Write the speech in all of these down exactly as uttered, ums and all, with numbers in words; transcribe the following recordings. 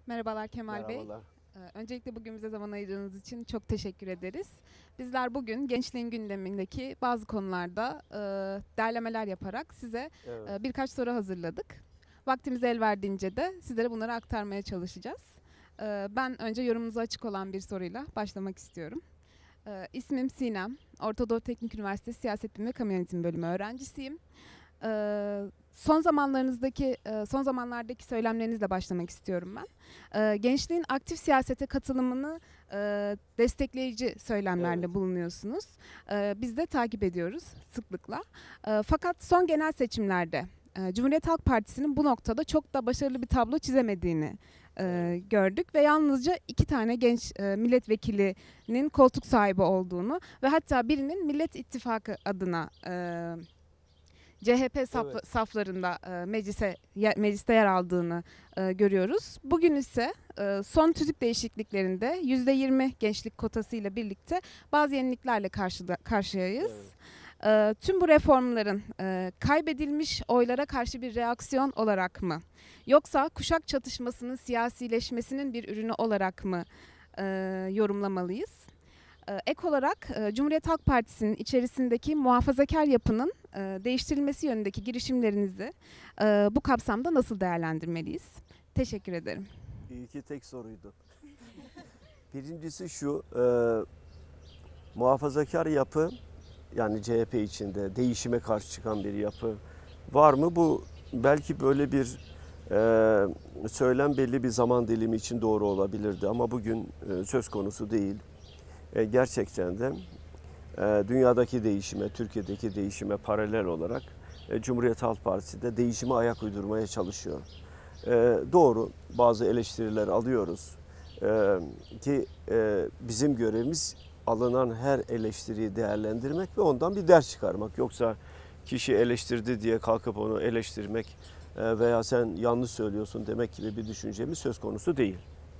Merhabalar Kemal Bey. Merhabalar. Ee, Öncelikle bugün bize zaman ayırdığınız için çok teşekkür ederiz. Bizler bugün gençliğin gündemindeki bazı konularda e, derlemeler yaparak size Evet. e, birkaç soru hazırladık. Vaktimiz el verdiğince de sizlere bunları aktarmaya çalışacağız. Ee, Ben önce yorumunuza açık olan bir soruyla başlamak istiyorum. Ee, İsmim Sinem, Orta Doğu Teknik Üniversitesi Siyaset Bilimi ve Kamu Yönetimi Bölümü öğrencisiyim. Ee, son zamanlarınızdaki, e, son zamanlardaki söylemlerinizle başlamak istiyorum ben. Ee, gençliğin aktif siyasete katılımını e, destekleyici Evet. söylemlerde bulunuyorsunuz. Ee, biz de takip ediyoruz sıklıkla. Ee, fakat son genel seçimlerde e, Cumhuriyet Halk Partisi'nin bu noktada çok da başarılı bir tablo çizemediğini Evet. e, gördük ve yalnızca iki tane genç e, milletvekilinin koltuk sahibi olduğunu ve hatta birinin Millet İttifakı adına e, C H P Evet. safla- saflarında e, meclise ye- mecliste yer aldığını e, görüyoruz. Bugün ise e, son tüzük değişikliklerinde yüzde yirmi gençlik kotasıyla birlikte bazı yeniliklerle karşıda, karşıyayız. Evet. E, tüm bu reformların e, kaybedilmiş oylara karşı bir reaksiyon olarak mı, yoksa kuşak çatışmasının siyasileşmesinin bir ürünü olarak mı e, yorumlamalıyız? Ee, Ek olarak e, Cumhuriyet Halk Partisi'nin içerisindeki muhafazakar yapının e, değiştirilmesi yönündeki girişimlerinizi e, bu kapsamda nasıl değerlendirmeliyiz? Teşekkür ederim. İyi ki tek soruydu. Birincisi şu, e, muhafazakar yapı, yani C H P içinde değişime karşı çıkan bir yapı var mı? Bu belki böyle bir e, söylem belli bir zaman dilimi için doğru olabilirdi ama bugün e, söz konusu değil. E, gerçekten de e, dünyadaki değişime, Türkiye'deki değişime paralel olarak e, Cumhuriyet Halk Partisi de değişime ayak uydurmaya çalışıyor. E, doğru, bazı eleştiriler alıyoruz. E, ki e, bizim görevimiz alınan her eleştiriyi değerlendirmek ve ondan bir ders çıkarmak. Yoksa kişi eleştirdi diye kalkıp onu eleştirmek e, veya sen yanlış söylüyorsun demek gibi bir düşüncemiz söz konusu değil.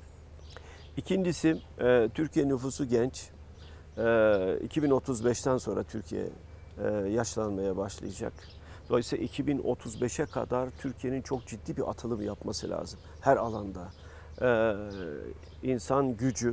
İkincisi, e, Türkiye nüfusu genç. E, iki bin otuz beşten sonra Türkiye e, yaşlanmaya başlayacak. Dolayısıyla iki bin otuz beşe kadar Türkiye'nin çok ciddi bir atılım yapması lazım her alanda. Ee, insan gücü,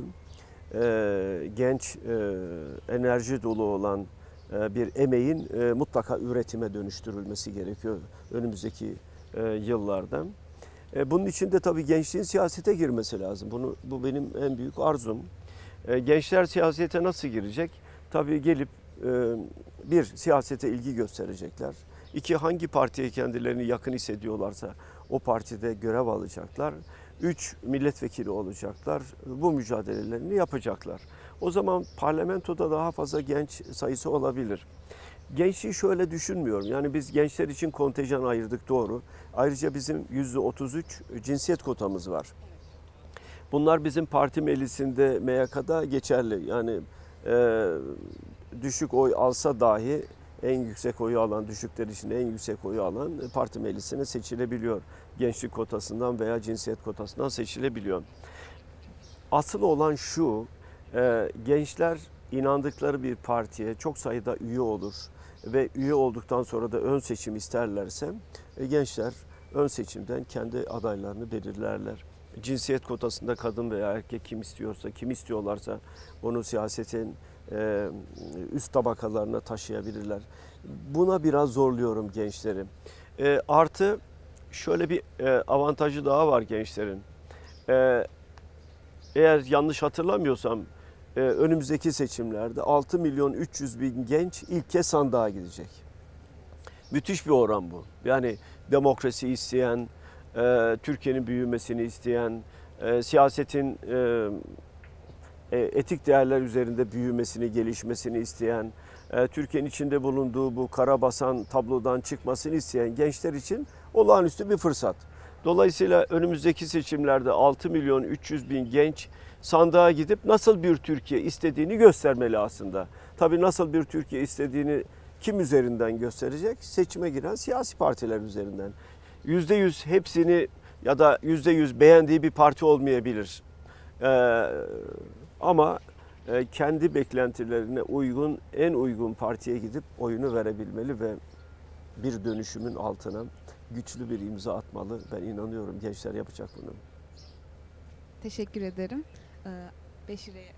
e, genç, e, enerji dolu olan e, bir emeğin e, mutlaka üretime dönüştürülmesi gerekiyor önümüzdeki e, yıllarda. E, bunun için de tabii gençliğin siyasete girmesi lazım. Bunu, bu benim en büyük arzum. E, gençler siyasete nasıl girecek? Tabii gelip e, bir, siyasete ilgi gösterecekler. İki, hangi partiye kendilerini yakın hissediyorlarsa o partide görev alacaklar. Üç, milletvekili olacaklar. Bu mücadelelerini yapacaklar. O zaman parlamentoda daha fazla genç sayısı olabilir. Gençliği şöyle düşünmüyorum. Yani biz gençler için kontenjan ayırdık, doğru. Ayrıca bizim yüzde otuz üç cinsiyet kotamız var. Bunlar bizim parti meclisinde M Y K'da geçerli. Yani e, düşük oy alsa dahi en yüksek oyu alan, düşükler için en yüksek oyu alan parti meclisine seçilebiliyor. Gençlik kotasından veya cinsiyet kotasından seçilebiliyor. Asıl olan şu, e, gençler inandıkları bir partiye çok sayıda üye olur ve üye olduktan sonra da ön seçim isterlerse e, gençler ön seçimden kendi adaylarını belirlerler. Cinsiyet kotasında kadın veya erkek kim istiyorsa, kim istiyorlarsa onu siyasetin e, üst tabakalarına taşıyabilirler. Buna biraz zorluyorum gençleri. E, artı şöyle bir e, avantajı daha var gençlerin. E, eğer yanlış hatırlamıyorsam e, önümüzdeki seçimlerde altı milyon üç yüz bin genç ilk kez sandığa gidecek. Müthiş bir oran bu. Yani demokrasi isteyen, e, Türkiye'nin büyümesini isteyen, e, siyasetin e, e, etik değerler üzerinde büyümesini, gelişmesini isteyen, e, Türkiye'nin içinde bulunduğu bu karabasan tablodan çıkmasını isteyen gençler için olağanüstü bir fırsat. Dolayısıyla önümüzdeki seçimlerde altı milyon üç yüz bin genç sandığa gidip nasıl bir Türkiye istediğini göstermeli aslında. Tabii nasıl bir Türkiye istediğini kim üzerinden gösterecek? Seçime giren siyasi partiler üzerinden. Yüzde yüz hepsini ya da yüzde yüz beğendiği bir parti olmayabilir. Ee, ama e, kendi beklentilerine uygun, en uygun partiye gidip oyunu verebilmeli ve bir dönüşümün altına güçlü bir imza atmalı. Ben inanıyorum gençler yapacak bunu. Teşekkür ederim. Ee, Beşire'ye.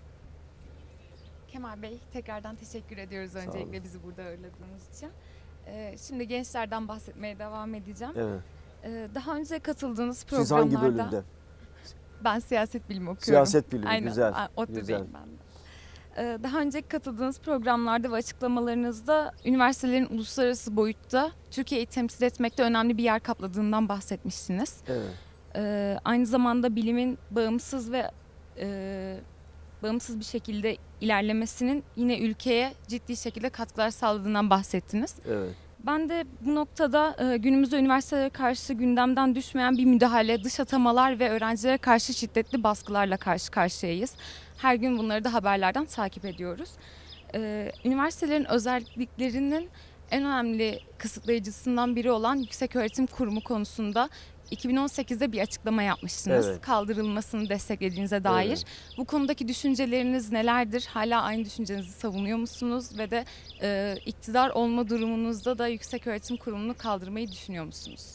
Kemal Bey, tekrardan teşekkür ediyoruz olun. öncelikle bizi burada ağırladığınız için. Ee, şimdi gençlerden bahsetmeye devam edeceğim. Evet. Ee, daha önce katıldığınız Siz programlarda... hangi bölümde? Ben siyaset bilimi okuyorum. Siyaset bilimi, Aynen, güzel. a- ODTÜ'deyim güzel. ben de. Ee, daha önceki katıldığınız programlarda ve açıklamalarınızda üniversitelerin uluslararası boyutta Türkiye'yi temsil etmekte önemli bir yer kapladığından bahsetmiştiniz. Evet. Ee, aynı zamanda bilimin bağımsız ve e, bağımsız bir şekilde ilerlemesinin yine ülkeye ciddi şekilde katkılar sağladığından bahsettiniz. Evet. Ben de bu noktada e, günümüzde üniversitelere karşı gündemden düşmeyen bir müdahale, dış atamalar ve öğrencilere karşı şiddetli baskılarla karşı karşıyayız. Her gün bunları da haberlerden takip ediyoruz. E, üniversitelerin özelliklerinin en önemli kısıtlayıcısından biri olan Yükseköğretim Kurumu konusunda iki bin on sekizde bir açıklama yapmışsınız. Evet. Kaldırılmasını desteklediğinize dair. Evet. Bu konudaki düşünceleriniz nelerdir? Hala aynı düşüncenizi savunuyor musunuz? Ve de e, iktidar olma durumunuzda da Yükseköğretim Kurumu'nu kaldırmayı düşünüyor musunuz?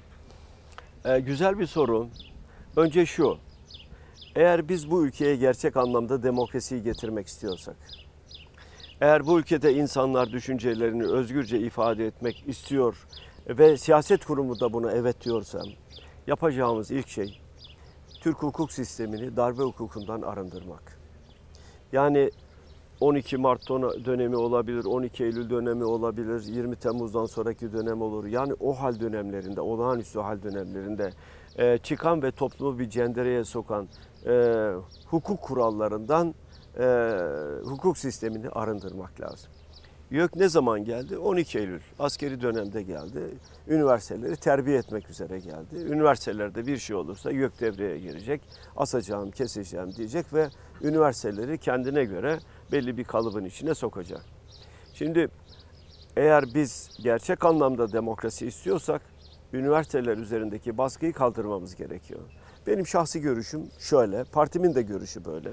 Ee, güzel bir soru. Önce şu. Eğer biz bu ülkeye gerçek anlamda demokrasiyi getirmek istiyorsak, eğer bu ülkede insanlar düşüncelerini özgürce ifade etmek istiyor ve siyaset kurumu da buna evet diyorsa, yapacağımız ilk şey Türk hukuk sistemini darbe hukukundan arındırmak. Yani on iki Mart dönemi olabilir, on iki Eylül dönemi olabilir, yirmi Temmuz'dan sonraki dönem olur. Yani o hal dönemlerinde, olağanüstü hal dönemlerinde e, çıkan ve toplumu bir cendereye sokan e, hukuk kurallarından e, hukuk sistemini arındırmak lazım. YÖK ne zaman geldi? on iki Eylül. Askeri dönemde geldi. Üniversiteleri terbiye etmek üzere geldi. Üniversitelerde bir şey olursa YÖK devreye girecek. Asacağım, keseceğim diyecek ve üniversiteleri kendine göre belli bir kalıbın içine sokacak. Şimdi eğer biz gerçek anlamda demokrasi istiyorsak üniversiteler üzerindeki baskıyı kaldırmamız gerekiyor. Benim şahsi görüşüm şöyle, partimin de görüşü böyle.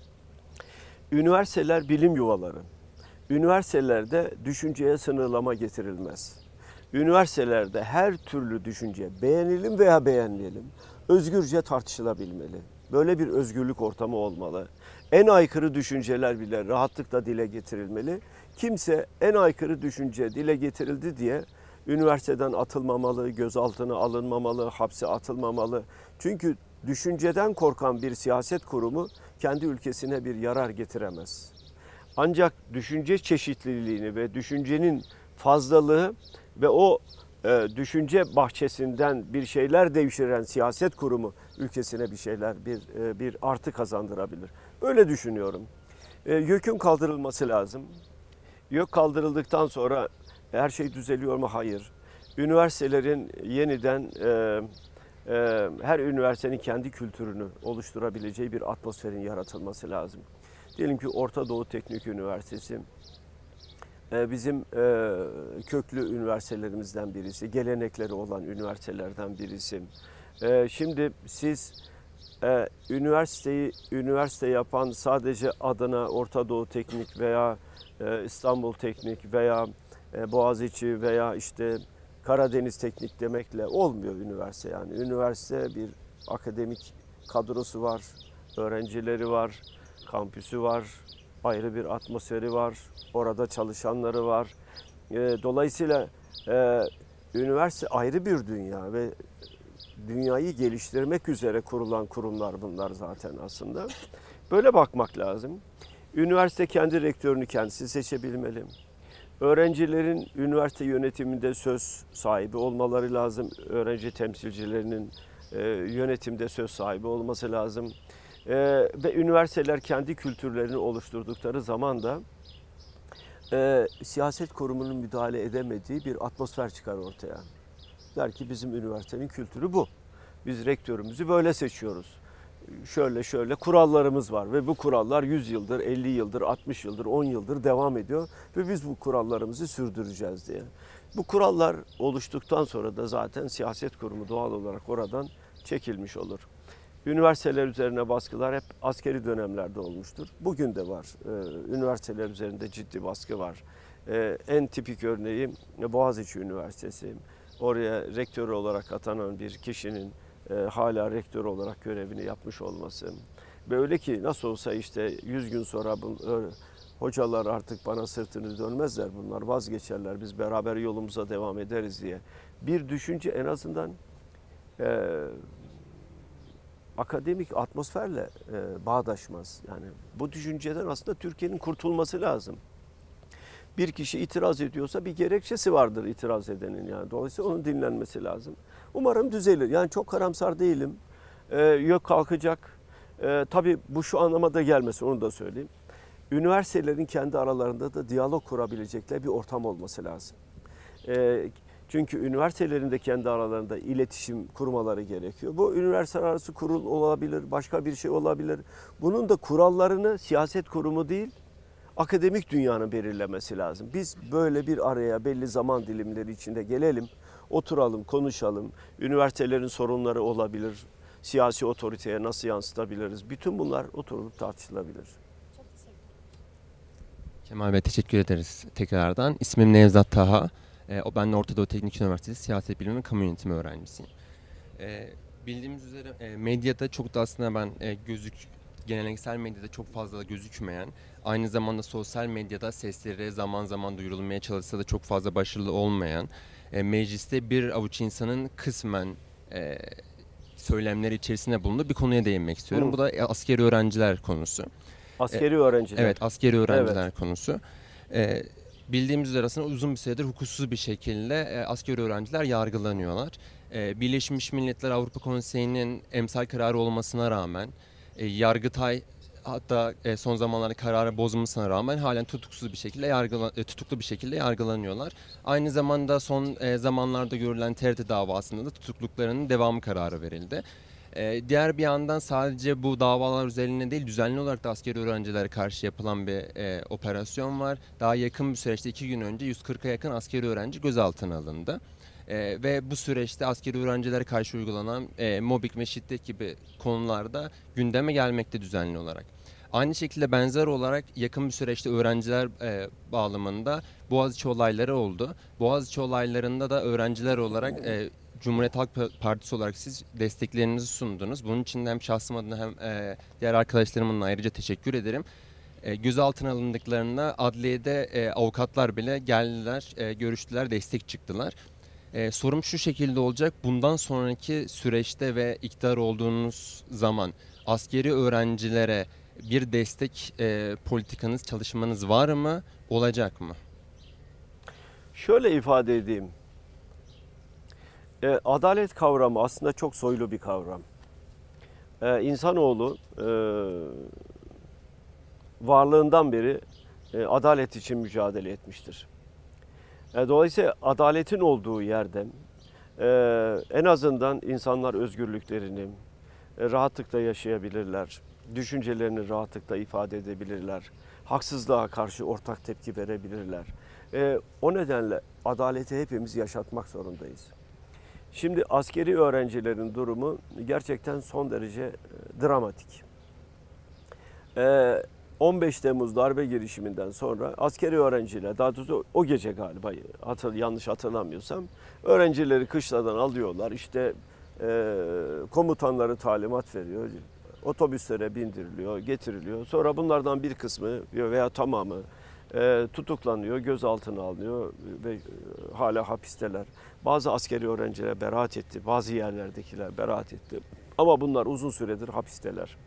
Üniversiteler bilim yuvaları. Üniversitelerde düşünceye sınırlama getirilmez. Üniversitelerde her türlü düşünce, beğenelim veya beğenmeyelim, özgürce tartışılabilmeli. Böyle bir özgürlük ortamı olmalı. En aykırı düşünceler bile rahatlıkla dile getirilmeli. Kimse en aykırı düşünce dile getirildi diye üniversiteden atılmamalı, gözaltına alınmamalı, hapse atılmamalı. Çünkü düşünceden korkan bir siyaset kurumu kendi ülkesine bir yarar getiremez. Ancak düşünce çeşitliliğini ve düşüncenin fazlalığı ve o e, düşünce bahçesinden bir şeyler devşiren siyaset kurumu ülkesine bir şeyler, bir e, bir artı kazandırabilir. Öyle düşünüyorum. E, YÖK'ün kaldırılması lazım. YÖK kaldırıldıktan sonra her şey düzeliyor mu? Hayır. Üniversitelerin yeniden e, e, her üniversitenin kendi kültürünü oluşturabileceği bir atmosferin yaratılması lazım. Diyelim ki Orta Doğu Teknik Üniversitesi bizim köklü üniversitelerimizden birisi, gelenekleri olan üniversitelerden birisi. Şimdi siz üniversiteyi üniversite yapan sadece Adana, Orta Doğu Teknik veya İstanbul Teknik veya Boğaziçi veya işte Karadeniz Teknik demekle olmuyor üniversite. Yani üniversite bir akademik kadrosu var, öğrencileri var, kampüsü var, ayrı bir atmosferi var, orada çalışanları var. Dolayısıyla e, üniversite ayrı bir dünya ve dünyayı geliştirmek üzere kurulan kurumlar bunlar zaten aslında. Böyle bakmak lazım. Üniversite kendi rektörünü kendisi seçebilmeli. Öğrencilerin üniversite yönetiminde söz sahibi olmaları lazım. Öğrenci temsilcilerinin e, yönetimde söz sahibi olması lazım. Ee, ve üniversiteler kendi kültürlerini oluşturdukları zaman da e, siyaset kurumunun müdahale edemediği bir atmosfer çıkar ortaya. Der ki bizim üniversitenin kültürü bu. Biz rektörümüzü böyle seçiyoruz. Şöyle şöyle kurallarımız var ve bu kurallar yüz yıldır, elli yıldır, altmış yıldır, on yıldır devam ediyor ve biz bu kurallarımızı sürdüreceğiz diye. Bu kurallar oluştuktan sonra da zaten siyaset kurumu doğal olarak oradan çekilmiş olur. Üniversiteler üzerine baskılar hep askeri dönemlerde olmuştur. Bugün de var. Üniversiteler üzerinde ciddi baskı var. En tipik örneği Boğaziçi Üniversitesi. Oraya rektör olarak atanan bir kişinin e, hala rektör olarak görevini yapmış olması. Böyle ki nasıl olsa işte yüz gün sonra bu, öyle, hocalar artık bana sırtını dönmezler, bunlar vazgeçerler, biz beraber yolumuza devam ederiz diye. Bir düşünce en azından e, akademik atmosferle e, bağdaşmaz. Yani bu düşünceden aslında Türkiye'nin kurtulması lazım. Bir kişi itiraz ediyorsa bir gerekçesi vardır itiraz edenin, yani dolayısıyla onun dinlenmesi lazım. Umarım düzelir. Yani çok karamsar değilim. Ee, yok kalkacak. Ee, tabii bu şu anlamada gelmesin, onu da söyleyeyim. Üniversitelerin kendi aralarında da diyalog kurabilecekleri bir ortam olması lazım. Ee, çünkü üniversitelerin de kendi aralarında iletişim kurmaları gerekiyor. Bu üniversite arası kurul olabilir, başka bir şey olabilir. Bunun da kurallarını siyaset kurumu değil, akademik dünyanın belirlemesi lazım. Biz böyle bir araya belli zaman dilimleri içinde gelelim, oturalım, konuşalım. Üniversitelerin sorunları olabilir, siyasi otoriteye nasıl yansıtabiliriz? Bütün bunlar oturulup tartışılabilir. Kemal Bey, teşekkür ederiz tekrardan. İsmim Nevzat Taha. E, o ben de Orta Doğu Teknik Üniversitesi Siyaset Bilimi ve Kamu Yönetimi öğrencisiyim. E, bildiğimiz üzere e, medyada çok da aslında ben e, gözük geleneksel medyada çok fazla gözükmeyen, aynı zamanda sosyal medyada sesleri zaman zaman duyurulmaya çalışsa da çok fazla başarılı olmayan, e, mecliste bir avuç insanın kısmen e, söylemleri içerisinde bulunduğu bir konuya değinmek istiyorum. Hı. Bu da askeri öğrenciler konusu. Askeri öğrenciler. Evet, askeri öğrenciler Evet. konusu. E, bildiğimiz üzere aslında uzun bir süredir hukuksuz bir şekilde e, askeri öğrenciler yargılanıyorlar. E, Birleşmiş Milletler Avrupa Konseyi'nin emsal kararı olmasına rağmen, e, Yargıtay hatta e, son zamanlarda kararı bozmasına rağmen halen tutuksuz bir şekilde yargıla, e, tutuklu bir şekilde yargılanıyorlar. Aynı zamanda son e, zamanlarda görülen T R T davasında da tutukluklarının devamı kararı verildi. E, diğer bir yandan sadece bu davalar üzerine değil, düzenli olarak da askeri öğrencilere karşı yapılan bir e, operasyon var. Daha yakın bir süreçte iki gün önce yüz kırka yakın askeri öğrenci gözaltına alındı. Ee, ve bu süreçte askeri öğrencilere karşı uygulanan e, mobbing ve şiddet gibi konularda gündeme gelmekte düzenli olarak. Aynı şekilde benzer olarak yakın bir süreçte öğrenciler e, bağlamında Boğaziçi olayları oldu. Boğaziçi olaylarında da öğrenciler olarak e, Cumhuriyet Halk Partisi olarak siz desteklerinizi sundunuz. Bunun için de hem şahsım adına hem e, diğer arkadaşlarımın ayrıca teşekkür ederim. E, gözaltına alındıklarında adliyede e, avukatlar bile geldiler, e, görüştüler, destek çıktılar. Ee, sorum şu şekilde olacak. Bundan sonraki süreçte ve iktidar olduğunuz zaman askeri öğrencilere bir destek e, politikanız, çalışmanız var mı, olacak mı? Şöyle ifade edeyim. E, adalet kavramı aslında çok soylu bir kavram. E, insanoğlu e, varlığından beri e, adalet için mücadele etmiştir. Dolayısıyla adaletin olduğu yerde en azından insanlar özgürlüklerini rahatlıkla yaşayabilirler, düşüncelerini rahatlıkla ifade edebilirler, haksızlığa karşı ortak tepki verebilirler. O nedenle adaleti hepimiz yaşatmak zorundayız. Şimdi askeri öğrencilerin durumu gerçekten son derece dramatik. on beş Temmuz darbe girişiminden sonra askeri öğrenciler, daha doğrusu o gece galiba hatır, yanlış hatırlamıyorsam, öğrencileri kışladan alıyorlar. İşte e, komutanları talimat veriyor, otobüslere bindiriliyor, getiriliyor. Sonra bunlardan bir kısmı veya tamamı e, tutuklanıyor, gözaltına alınıyor ve e, hala hapisteler. Bazı askeri öğrenciler beraat etti, bazı yerlerdekiler beraat etti. Ama bunlar uzun süredir hapisteler.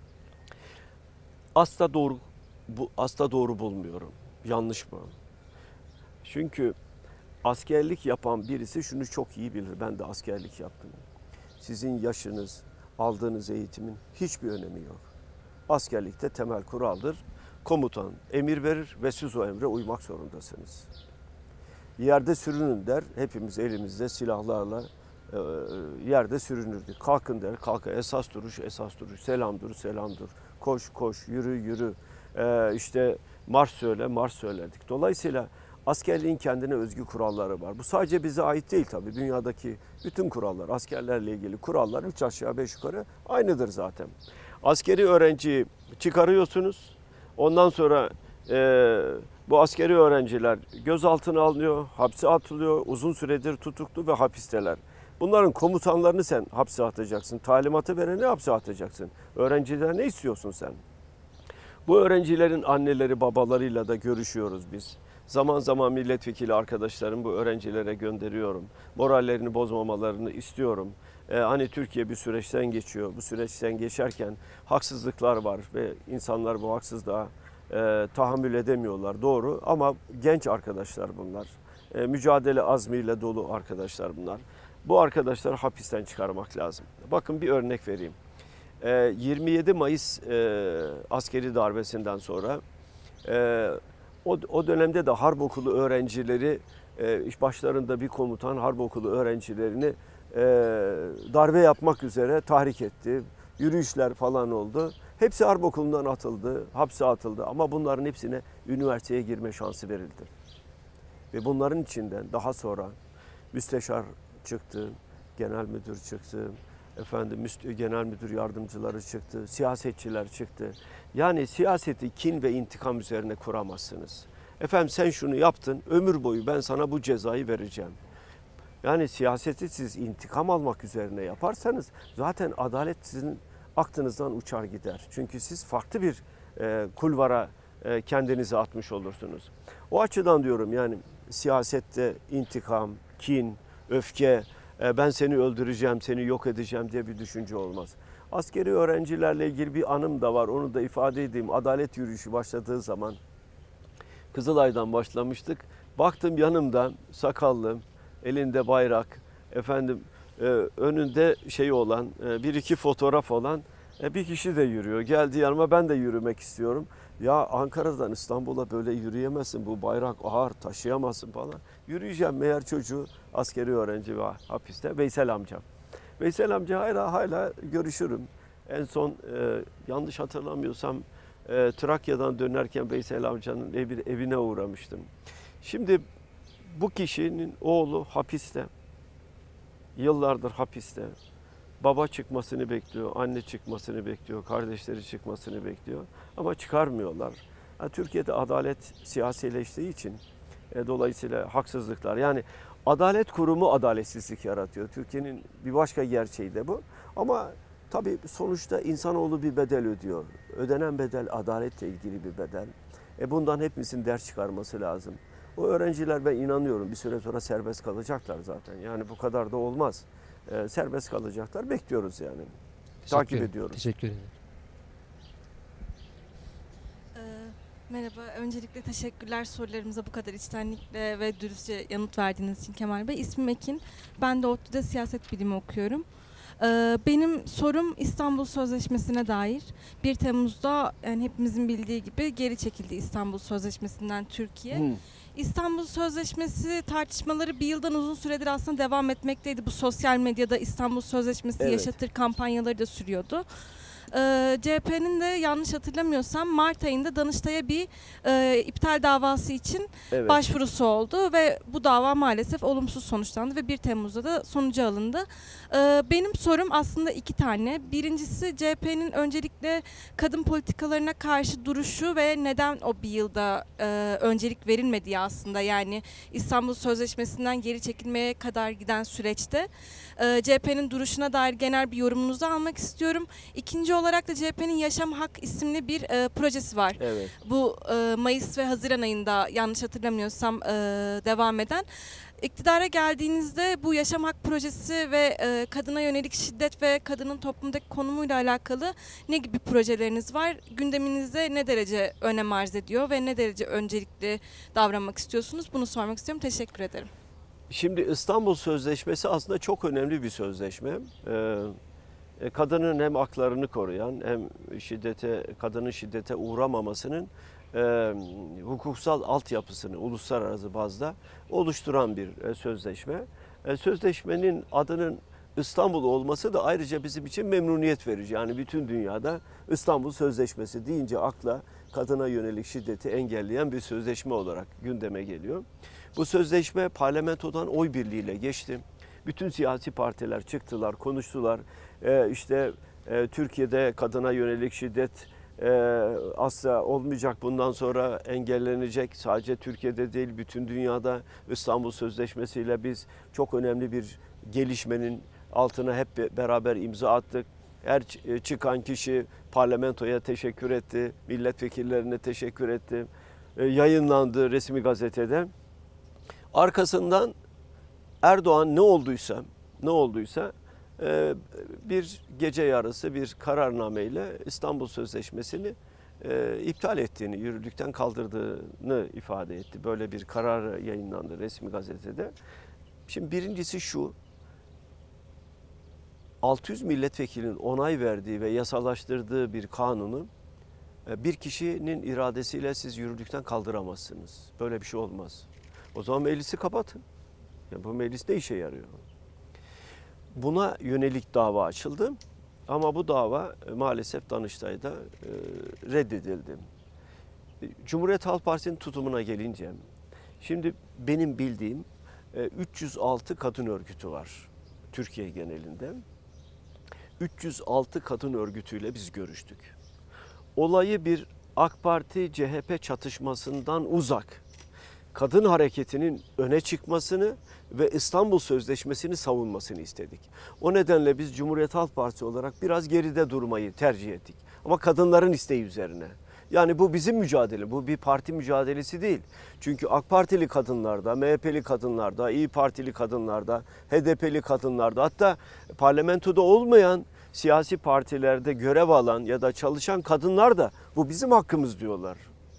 Asla doğru bu asla doğru bulmuyorum. Yanlış mı? Çünkü askerlik yapan birisi şunu çok iyi bilir. Ben de askerlik yaptım. Sizin yaşınız, aldığınız eğitimin hiçbir önemi yok. Askerlikte temel kuraldır. Komutan emir verir ve siz o emre uymak zorundasınız. Yerde sürünün der. Hepimiz elimizde silahlarla e, yerde sürünürdük. Kalkın der. Kalka esas duruş, esas duruş. Selam dur, selam dur. Koş koş, yürü yürü, ee, işte marş söyle, marş söylerdik. Dolayısıyla askerliğin kendine özgü kuralları var. Bu sadece bize ait değil tabii. Dünyadaki bütün kurallar, askerlerle ilgili kurallar üç aşağı beş yukarı aynıdır zaten. Askeri öğrenciyi çıkarıyorsunuz. Ondan sonra e, bu askeri öğrenciler gözaltına alınıyor, hapse atılıyor, uzun süredir tutuklu ve hapisteler. Bunların komutanlarını sen hapse atacaksın. Talimatı vereni hapse atacaksın. Öğrenciler ne istiyorsun sen? Bu öğrencilerin anneleri babalarıyla da görüşüyoruz biz. Zaman zaman milletvekili arkadaşlarım bu öğrencilere gönderiyorum. Morallerini bozmamalarını istiyorum. Ee, hani Türkiye bir süreçten geçiyor. Bu süreçten geçerken haksızlıklar var ve insanlar bu haksızlığa e, tahammül edemiyorlar. Doğru, ama genç arkadaşlar bunlar. E, mücadele azmiyle dolu arkadaşlar bunlar. Bu arkadaşları hapisten çıkarmak lazım. Bakın bir örnek vereyim. E, yirmi yedi Mayıs e, askeri darbesinden sonra e, o, o dönemde de harp okulu öğrencileri, e, başlarında bir komutan harp okulu öğrencilerini e, darbe yapmak üzere tahrik etti. Yürüyüşler falan oldu. Hepsi harp okulundan atıldı, hapse atıldı, ama bunların hepsine üniversiteye girme şansı verildi. Ve bunların içinden daha sonra müsteşar çıktı, genel müdür çıktı, efendim genel müdür yardımcıları çıktı, siyasetçiler çıktı. Yani siyaseti kin ve intikam üzerine kuramazsınız. Efendim sen şunu yaptın, ömür boyu ben sana bu cezayı vereceğim. Yani siyaseti siz intikam almak üzerine yaparsanız zaten adalet sizin aklınızdan uçar gider. Çünkü siz farklı bir e, kulvara e, kendinizi atmış olursunuz. O açıdan diyorum, yani siyasette intikam, kin, öfke, e, ben seni öldüreceğim, seni yok edeceğim diye bir düşünce olmaz. Askeri öğrencilerle ilgili bir anım da var, onu da ifade edeyim. Adalet yürüyüşü başladığı zaman Kızılay'dan başlamıştık. Baktım yanımda sakallı, elinde bayrak, efendim e, önünde şey olan, e, bir iki fotoğraf olan e, bir kişi de yürüyor. Geldi yanıma, ben de yürümek istiyorum. Ya Ankara'dan İstanbul'a böyle yürüyemezsin, bu bayrak ağır, taşıyamazsın falan. Yürüyeceğim, meğer çocuğu askeri öğrenci var hapiste, Veysel amca. Veysel amca hala hala görüşürüm. En son e, yanlış hatırlamıyorsam e, Trakya'dan dönerken Veysel amcanın evi, evine uğramıştım. Şimdi bu kişinin oğlu hapiste. Yıllardır hapiste. Baba çıkmasını bekliyor, anne çıkmasını bekliyor, kardeşleri çıkmasını bekliyor. Ama çıkarmıyorlar. Yani Türkiye'de adalet siyasileştiği için e, dolayısıyla haksızlıklar. Yani adalet kurumu adaletsizlik yaratıyor. Türkiye'nin bir başka gerçeği de bu. Ama tabii sonuçta insanoğlu bir bedel ödüyor. Ödenen bedel adaletle ilgili bir bedel. E bundan hepimizin ders çıkarması lazım. O öğrenciler, ben inanıyorum, bir süre sonra serbest kalacaklar zaten. Yani bu kadar da olmaz. Ee, serbest kalacaklar. Bekliyoruz yani. Takip Teşekkür- ediyoruz. Teşekkür ederim. Ee, Merhaba, öncelikle teşekkürler sorularımıza bu kadar içtenlikle ve dürüstçe yanıt verdiğiniz için Kemal Bey. İsmim Ekin, ben de ODTÜ'de siyaset bilimi okuyorum. Ee, Benim sorum İstanbul Sözleşmesi'ne dair. bir Temmuz'da, yani hepimizin bildiği gibi, geri çekildi İstanbul Sözleşmesi'nden Türkiye. Hı. İstanbul Sözleşmesi tartışmaları bir yıldan uzun süredir aslında devam etmekteydi. Bu sosyal medyada İstanbul Sözleşmesi Evet. yaşatır kampanyaları da sürüyordu. Ee, C H P'nin de yanlış hatırlamıyorsam Mart ayında Danıştay'a bir e, iptal davası için Evet. başvurusu oldu ve bu dava maalesef olumsuz sonuçlandı ve bir Temmuz'da da sonucu alındı. Ee, benim sorum aslında iki tane. Birincisi, C H P'nin öncelikle kadın politikalarına karşı duruşu ve neden o bir yılda e, öncelik verilmediği aslında, yani İstanbul Sözleşmesi'nden geri çekilmeye kadar giden süreçte e, C H P'nin duruşuna dair genel bir yorumunuzu almak istiyorum. İkinci olarak da C H P'nin Yaşam Hak isimli bir e, projesi var. Evet. Bu e, Mayıs ve Haziran ayında, yanlış hatırlamıyorsam, e, devam eden. İktidara geldiğinizde bu Yaşam Hak projesi ve e, kadına yönelik şiddet ve kadının toplumdaki konumuyla alakalı ne gibi projeleriniz var? Gündeminizde ne derece önem arz ediyor ve ne derece öncelikli davranmak istiyorsunuz? Bunu sormak istiyorum. Teşekkür ederim. Şimdi İstanbul Sözleşmesi aslında çok önemli bir sözleşme. Ee, kadının hem haklarını koruyan hem şiddete, kadının şiddete uğramamasının e, hukuksal altyapısını uluslararası bazda oluşturan bir e, sözleşme. E, sözleşmenin adının İstanbul olması da ayrıca bizim için memnuniyet verici. Yani bütün dünyada İstanbul Sözleşmesi deyince akla kadına yönelik şiddeti engelleyen bir sözleşme olarak gündeme geliyor. Bu sözleşme parlamentodan oy birliğiyle geçti. Bütün siyasi partiler çıktılar, konuştular. Ee, işte e, Türkiye'de kadına yönelik şiddet e, asla olmayacak, bundan sonra engellenecek. Sadece Türkiye'de değil, bütün dünyada İstanbul Sözleşmesi ile biz çok önemli bir gelişmenin altına hep beraber imza attık. Her çıkan kişi parlamentoya teşekkür etti, milletvekillerine teşekkür etti. Yayınlandı resmi gazetede. Arkasından Erdoğan ne olduysa, ne olduysa bir gece yarısı bir kararnameyle İstanbul Sözleşmesi'ni iptal ettiğini, yürürlükten kaldırdığını ifade etti. Böyle bir karar yayınlandı resmi gazetede. Şimdi birincisi şu, altı yüz milletvekilinin onay verdiği ve yasalaştırdığı bir kanunu bir kişinin iradesiyle siz yürürlükten kaldıramazsınız. Böyle bir şey olmaz. O zaman meclisi kapatın. Ya bu meclis ne işe yarıyor? Buna yönelik dava açıldı ama bu dava maalesef Danıştay'da reddedildi. Cumhuriyet Halk Partisi'nin tutumuna gelince, şimdi benim bildiğim üç yüz altı kadın örgütü var Türkiye genelinde. üç yüz altı kadın örgütüyle biz görüştük. Olayı bir AK Parti C H P çatışmasından uzak, kadın hareketinin öne çıkmasını ve İstanbul Sözleşmesi'ni savunmasını istedik. O nedenle biz Cumhuriyet Halk Partisi olarak biraz geride durmayı tercih ettik. Ama kadınların isteği üzerine. Yani bu bizim mücadele, bu bir parti mücadelesi değil. Çünkü AK Partili kadınlarda, M H P'li kadınlarda, İYİ Partili kadınlarda, H D P'li kadınlarda, hatta parlamentoda olmayan siyasi partilerde görev alan ya da çalışan kadınlar da bu bizim hakkımız diyorlar.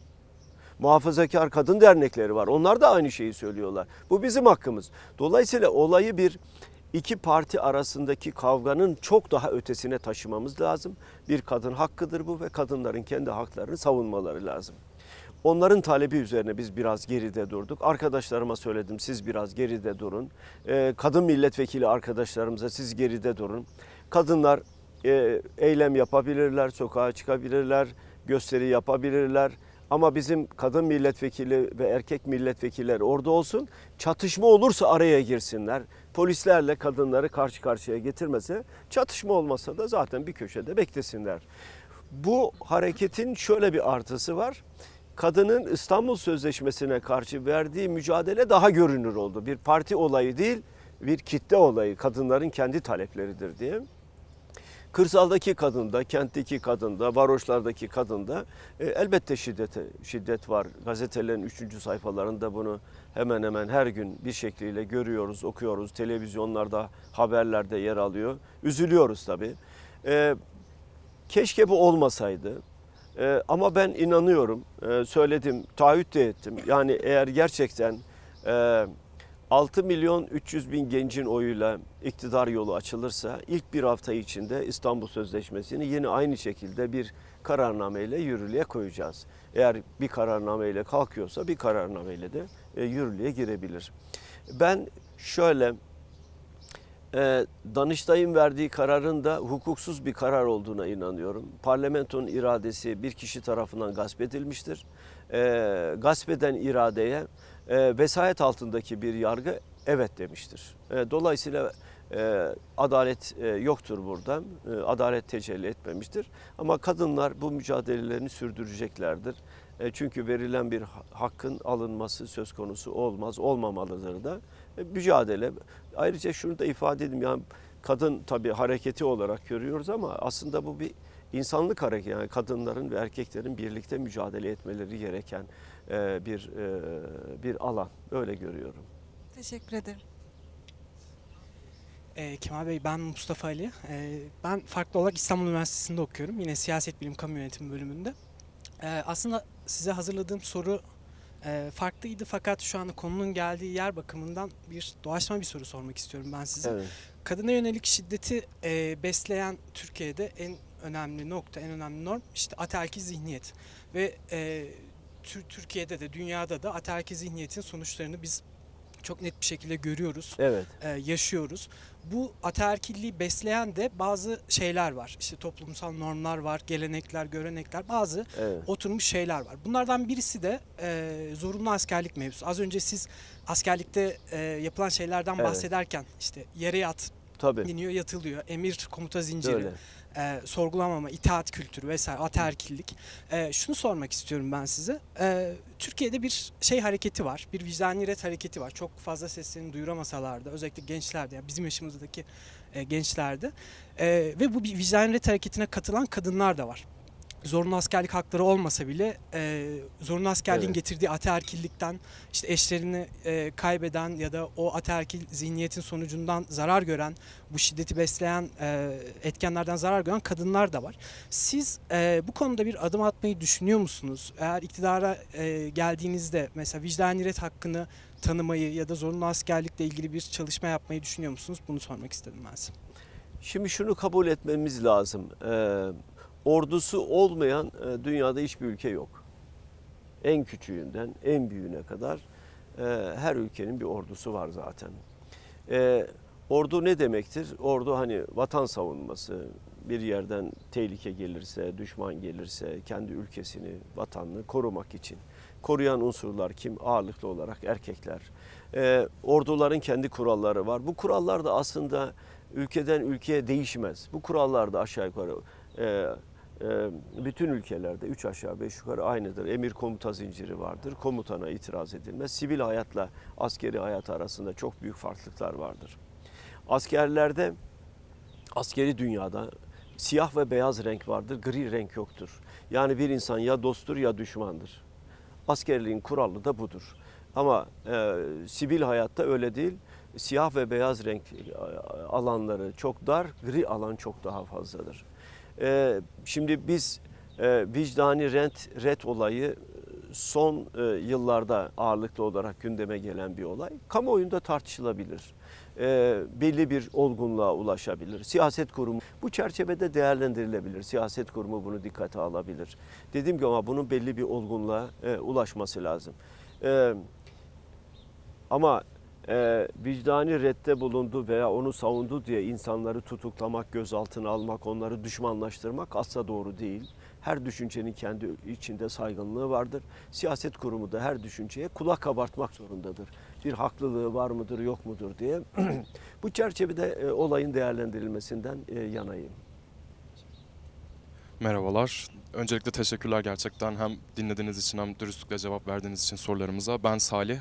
Muhafazakar kadın dernekleri var. Onlar da aynı şeyi söylüyorlar. Bu bizim hakkımız. Dolayısıyla olayı bir iki parti arasındaki kavganın çok daha ötesine taşımamız lazım. Bir kadın hakkıdır bu ve kadınların kendi haklarını savunmaları lazım. Onların talebi üzerine biz biraz geride durduk. Arkadaşlarıma söyledim, siz biraz geride durun. Ee, kadın milletvekili arkadaşlarımıza siz geride durun. Kadınlar e, eylem yapabilirler, sokağa çıkabilirler, gösteri yapabilirler. Ama bizim kadın milletvekili ve erkek milletvekiller orada olsun. Çatışma olursa araya girsinler. Polislerle kadınları karşı karşıya getirmese, çatışma olmasa da zaten bir köşede beklesinler. Bu hareketin şöyle bir artısı var. Kadının İstanbul Sözleşmesi'ne karşı verdiği mücadele daha görünür oldu. Bir parti olayı değil, bir kitle olayı, kadınların kendi talepleridir diye. Kırsaldaki kadında, kentteki kadında, varoşlardaki kadında e, elbette şiddete, şiddet var. Gazetelerin üçüncü sayfalarında bunu hemen hemen her gün bir şekliyle görüyoruz, okuyoruz. Televizyonlarda, haberlerde yer alıyor. Üzülüyoruz tabii. E, keşke bu olmasaydı. E, ama ben inanıyorum, e, söyledim, taahhüt de ettim. Yani eğer gerçekten e, altı milyon üç yüz bin gencin oyuyla iktidar yolu açılırsa ilk bir hafta içinde İstanbul Sözleşmesi'ni yine aynı şekilde bir kararnameyle yürürlüğe koyacağız. Eğer bir kararnameyle kalkıyorsa bir kararnameyle de e, yürürlüğe girebilir. Ben şöyle, e, Danıştay'ın verdiği kararın da hukuksuz bir karar olduğuna inanıyorum. Parlamentonun iradesi bir kişi tarafından gasp edilmiştir. E, gasp eden iradeye E, vesayet altındaki bir yargı evet demiştir. E, dolayısıyla e, adalet e, yoktur burada. E, adalet tecelli etmemiştir. Ama kadınlar bu mücadelelerini sürdüreceklerdir. E, çünkü verilen bir hakkın alınması söz konusu olmaz, olmamalıdır da. E, mücadele. Ayrıca şunu da ifade edeyim. Yani kadın tabii hareketi olarak görüyoruz ama aslında bu bir insanlık hareketi. Yani kadınların ve erkeklerin birlikte mücadele etmeleri gereken bir bir alan. Öyle görüyorum. Teşekkür ederim. E, Kemal Bey, ben Mustafa Ali. E, ben farklı olarak İstanbul Üniversitesi'nde okuyorum. Yine Siyaset Bilim Kamu Yönetimi bölümünde. E, aslında size hazırladığım soru e, farklıydı fakat şu anda konunun geldiği yer bakımından bir doğaçlama bir soru sormak istiyorum ben size. Evet. Kadına yönelik şiddeti e, besleyen Türkiye'de en önemli nokta, en önemli norm işte ataerkil zihniyet. Ve e, Türkiye'de de dünyada da ataerkil zihniyetin sonuçlarını biz çok net bir şekilde görüyoruz, evet. e, yaşıyoruz. Bu ataerkilliği besleyen de bazı şeyler var. İşte toplumsal normlar var, gelenekler, görenekler, bazı Evet. oturmuş şeyler var. Bunlardan birisi de e, zorunlu askerlik mevzusu. Az önce siz askerlikte e, yapılan şeylerden Evet. bahsederken işte yere yat Tabii. deniyor, yatılıyor, emir komuta zinciri. Öyle. e, sorgulamama, itaat kültürü vesaire, ataerkillik. E, şunu sormak istiyorum ben size. E, Türkiye'de bir şey hareketi var, bir vicdani ret hareketi var. Çok fazla seslerini duyuramasalar da, özellikle gençlerde, yani bizim yaşımızdaki e, gençlerde. E, ve bu bir vicdani ret hareketine katılan kadınlar da var. Zorunlu askerlik hakları olmasa bile e, zorunlu askerliğin Evet. getirdiği ataerkillikten, işte eşlerini e, kaybeden ya da o ataerkil zihniyetin sonucundan zarar gören, bu şiddeti besleyen e, etkenlerden zarar gören kadınlar da var. Siz e, bu konuda bir adım atmayı düşünüyor musunuz? Eğer iktidara e, geldiğinizde mesela vicdani ret hakkını tanımayı ya da zorunlu askerlikle ilgili bir çalışma yapmayı düşünüyor musunuz? Bunu sormak istedim ben size. Şimdi şunu kabul etmemiz lazım. Ee, ordusu olmayan e, dünyada hiçbir ülke yok. En küçüğünden en büyüğüne kadar e, her ülkenin bir ordusu var zaten. E, ordu ne demektir? Ordu hani vatan savunması, bir yerden tehlike gelirse, düşman gelirse kendi ülkesini, vatanını korumak için. Koruyan unsurlar kim? Ağırlıklı olarak erkekler. E, orduların kendi kuralları var. Bu kurallar da aslında ülkeden ülkeye değişmez. Bu kurallar da aşağı yukarı e, e, bütün ülkelerde üç aşağı beş yukarı aynıdır. Emir komuta zinciri vardır. Komutana itiraz edilmez. Sivil hayatla askeri hayat arasında çok büyük farklılıklar vardır. Askerlerde, askeri dünyada siyah ve beyaz renk vardır, gri renk yoktur. Yani bir insan ya dosttur ya düşmandır. Askerliğin kuralı da budur. Ama e, sivil hayatta öyle değil. Siyah ve beyaz renk alanları çok dar, gri alan çok daha fazladır. E, şimdi biz e, vicdani ret, ret olayı son e, yıllarda ağırlıklı olarak gündeme gelen bir olay. Kamuoyunda tartışılabilir. E, belli bir olgunluğa ulaşabilir. Siyaset kurumu bu çerçevede değerlendirilebilir. Siyaset kurumu bunu dikkate alabilir. Dediğim gibi ama bunun belli bir olgunluğa e, ulaşması lazım. E, ama e, vicdani redde bulundu veya onu savundu diye insanları tutuklamak, gözaltına almak, onları düşmanlaştırmak asla doğru değil. Her düşüncenin kendi içinde saygınlığı vardır. Siyaset kurumu da her düşünceye kulak kabartmak zorundadır. Bir haklılığı var mıdır, yok mudur diye. Bu çerçevede e, olayın değerlendirilmesinden e, yanayım. Merhabalar. Öncelikle teşekkürler gerçekten hem dinlediğiniz için hem dürüstlükle cevap verdiğiniz için sorularımıza. Ben Salih.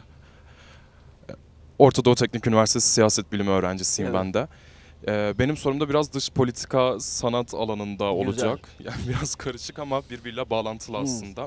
Orta Doğu Teknik Üniversitesi Siyaset Bilimi öğrencisiyim Evet. ben de. Ee, benim sorum da biraz dış politika sanat alanında olacak. Yani biraz karışık ama birbiriyle bağlantılı Hmm. aslında.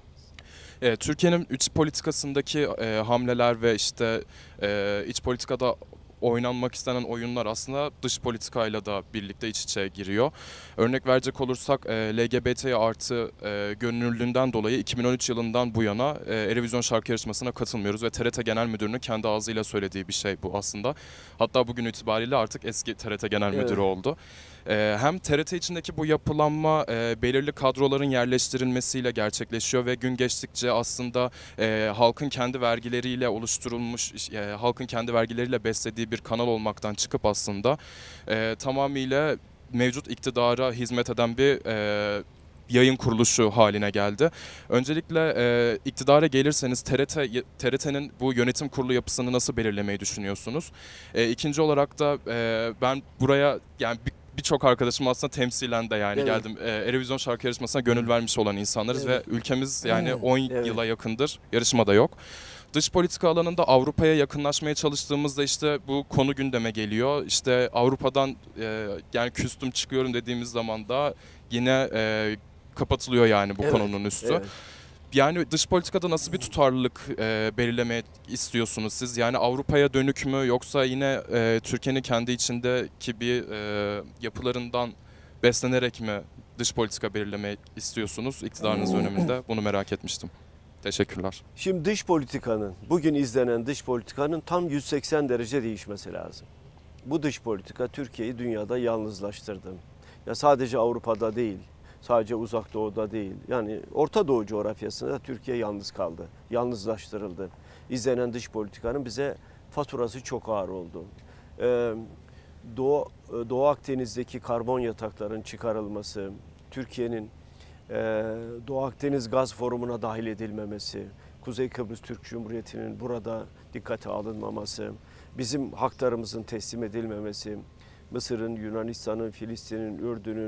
Ee, Türkiye'nin iç politikasındaki e, hamleler ve işte e, iç politikada oynanmak istenen oyunlar aslında dış politikayla da birlikte iç içe giriyor. Örnek verecek olursak e, L G B T artı e, gönüllülüğünden dolayı iki bin on üç yılından bu yana e, Eurovision şarkı yarışmasına katılmıyoruz ve T R T Genel Müdürü'nün kendi ağzıyla söylediği bir şey bu aslında. Hatta bugün itibariyle artık eski T R T Genel Evet. Müdürü oldu. E, hem T R T içindeki bu yapılanma e, belirli kadroların yerleştirilmesiyle gerçekleşiyor ve gün geçtikçe aslında e, halkın kendi vergileriyle oluşturulmuş, e, halkın kendi vergileriyle beslediği bir kanal olmaktan çıkıp aslında e, tamamıyla mevcut iktidara hizmet eden bir e, yayın kuruluşu haline geldi. Öncelikle e, iktidara gelirseniz T R T T R T'nin bu yönetim kurulu yapısını nasıl belirlemeyi düşünüyorsunuz? E, ikinci olarak da e, ben buraya yani bir birçok arkadaşım aslında temsilen de yani Evet. geldim. E, Eurovision şarkı yarışmasına gönül vermiş olan insanlarız Evet. ve ülkemiz yani on Evet. yıla yakındır yarışmada yok. Dış politika alanında Avrupa'ya yakınlaşmaya çalıştığımızda işte bu konu gündeme geliyor. İşte Avrupa'dan e, yani küstüm çıkıyorum dediğimiz zaman da yine e, kapatılıyor yani bu Evet. konunun üstü. Evet. Yani dış politikada nasıl bir tutarlılık e, belirlemeye istiyorsunuz siz? Yani Avrupa'ya dönük mü yoksa yine e, Türkiye'nin kendi içindeki bir e, yapılarından beslenerek mi dış politika belirlemeyi istiyorsunuz iktidarınız döneminde? Bunu merak etmiştim. Teşekkürler. Şimdi dış politikanın, bugün izlenen dış politikanın tam yüz seksen derece değişmesi lazım. Bu dış politika Türkiye'yi dünyada yalnızlaştırdı. Ya sadece Avrupa'da değil, sadece Uzak Doğu'da değil. Yani Orta Doğu coğrafyasında Türkiye yalnız kaldı, yalnızlaştırıldı. İzlenen dış politikanın bize faturası çok ağır oldu. Ee, Doğu, Doğu Akdeniz'deki karbon yatakların çıkarılması, Türkiye'nin Ee, Doğu Akdeniz Gaz Forumu'na dahil edilmemesi, Kuzey Kıbrıs Türk Cumhuriyeti'nin burada dikkate alınmaması, bizim haklarımızın teslim edilmemesi, Mısır'ın, Yunanistan'ın, Filistin'in, Ürdün'ün,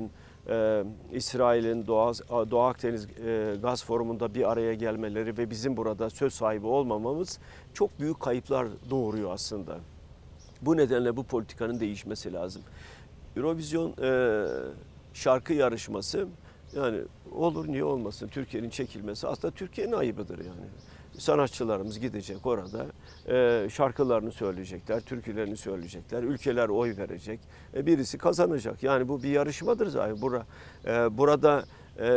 e, İsrail'in Doğu, Doğu Akdeniz e, Gaz Forumu'nda bir araya gelmeleri ve bizim burada söz sahibi olmamamız çok büyük kayıplar doğuruyor aslında. Bu nedenle bu politikanın değişmesi lazım. Eurovision e, şarkı yarışması, yani olur niye olmasın, Türkiye'nin çekilmesi aslında Türkiye'nin ayıbıdır yani. Sanatçılarımız gidecek orada, e, şarkılarını söyleyecekler, türkülerini söyleyecekler, ülkeler oy verecek, e, birisi kazanacak. Yani bu bir yarışmadır zaten. Bura, e, burada e,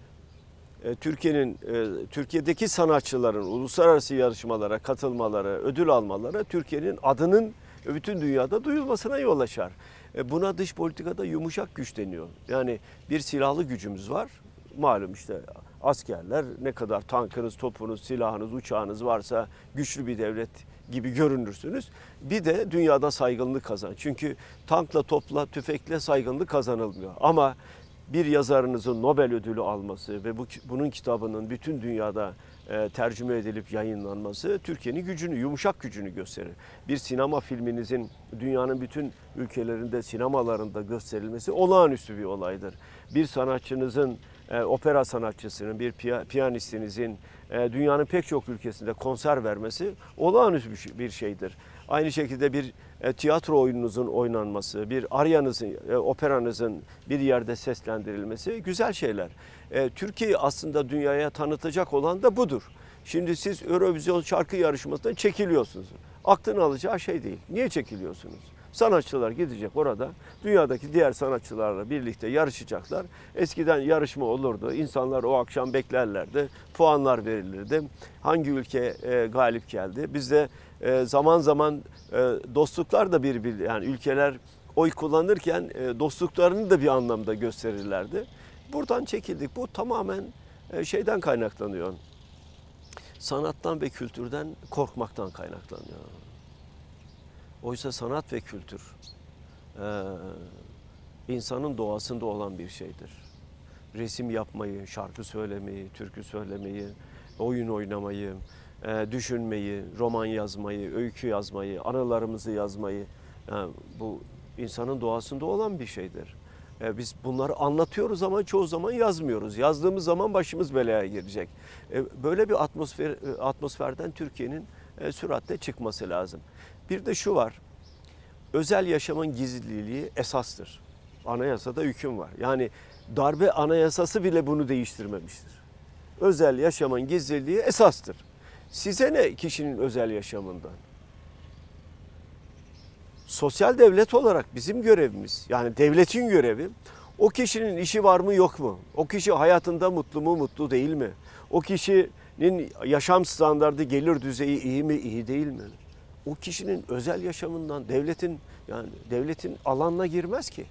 e, Türkiye'nin, e, Türkiye'deki sanatçıların uluslararası yarışmalara katılmaları, ödül almaları Türkiye'nin adının bütün dünyada duyulmasına yol açar. E, buna dış politikada yumuşak güç deniyor. Yani bir silahlı gücümüz var. Malum işte askerler, ne kadar tankınız, topunuz, silahınız, uçağınız varsa güçlü bir devlet gibi görünürsünüz. Bir de dünyada saygınlık kazan. Çünkü tankla, topla, tüfekle saygınlık kazanılmıyor. Ama bir yazarınızın Nobel ödülü alması ve bu, bunun kitabının bütün dünyada e, tercüme edilip yayınlanması Türkiye'nin gücünü, yumuşak gücünü gösterir. Bir sinema filminizin dünyanın bütün ülkelerinde, sinemalarında gösterilmesi olağanüstü bir olaydır. Bir sanatçınızın, e, opera sanatçısının, bir piyanistinizin e, dünyanın pek çok ülkesinde konser vermesi olağanüstü bir şeydir. Aynı şekilde bir e, tiyatro oyununuzun oynanması, bir aryanızın, e, operanızın bir yerde seslendirilmesi güzel şeyler. E, Türkiye'yi aslında dünyaya tanıtacak olan da budur. Şimdi siz Eurovision şarkı yarışmasından çekiliyorsunuz. Aklını alacağı şey değil. Niye çekiliyorsunuz? Sanatçılar gidecek orada, dünyadaki diğer sanatçılarla birlikte yarışacaklar. Eskiden yarışma olurdu, insanlar o akşam beklerlerdi, puanlar verilirdi. Hangi ülke e, galip geldi? Bizde e, zaman zaman e, dostluklar da bir, bir yani ülkeler oy kullanırken e, dostluklarını da bir anlamda gösterirlerdi. Buradan çekildik. Bu tamamen e, şeyden kaynaklanıyor. Sanattan ve kültürden korkmaktan kaynaklanıyor. Oysa sanat ve kültür e, insanın doğasında olan bir şeydir. Resim yapmayı, şarkı söylemeyi, türkü söylemeyi, oyun oynamayı, e, düşünmeyi, roman yazmayı, öykü yazmayı, anılarımızı yazmayı, yani bu insanın doğasında olan bir şeydir. E, biz bunları anlatıyoruz ama çoğu zaman yazmıyoruz. Yazdığımız zaman başımız belaya girecek. E, böyle bir atmosfer atmosferden Türkiye'nin e, süratle çıkması lazım. Bir de şu var, özel yaşamın gizliliği esastır. Anayasada hüküm var. Yani darbe anayasası bile bunu değiştirmemiştir. Özel yaşamın gizliliği esastır. Size ne kişinin özel yaşamından? Sosyal devlet olarak bizim görevimiz, yani devletin görevi, o kişinin işi var mı yok mu? O kişi hayatında mutlu mu mutlu değil mi? O kişinin yaşam standardı, gelir düzeyi iyi mi iyi değil mi? O kişinin özel yaşamından devletin yani devletin alanına girmez ki.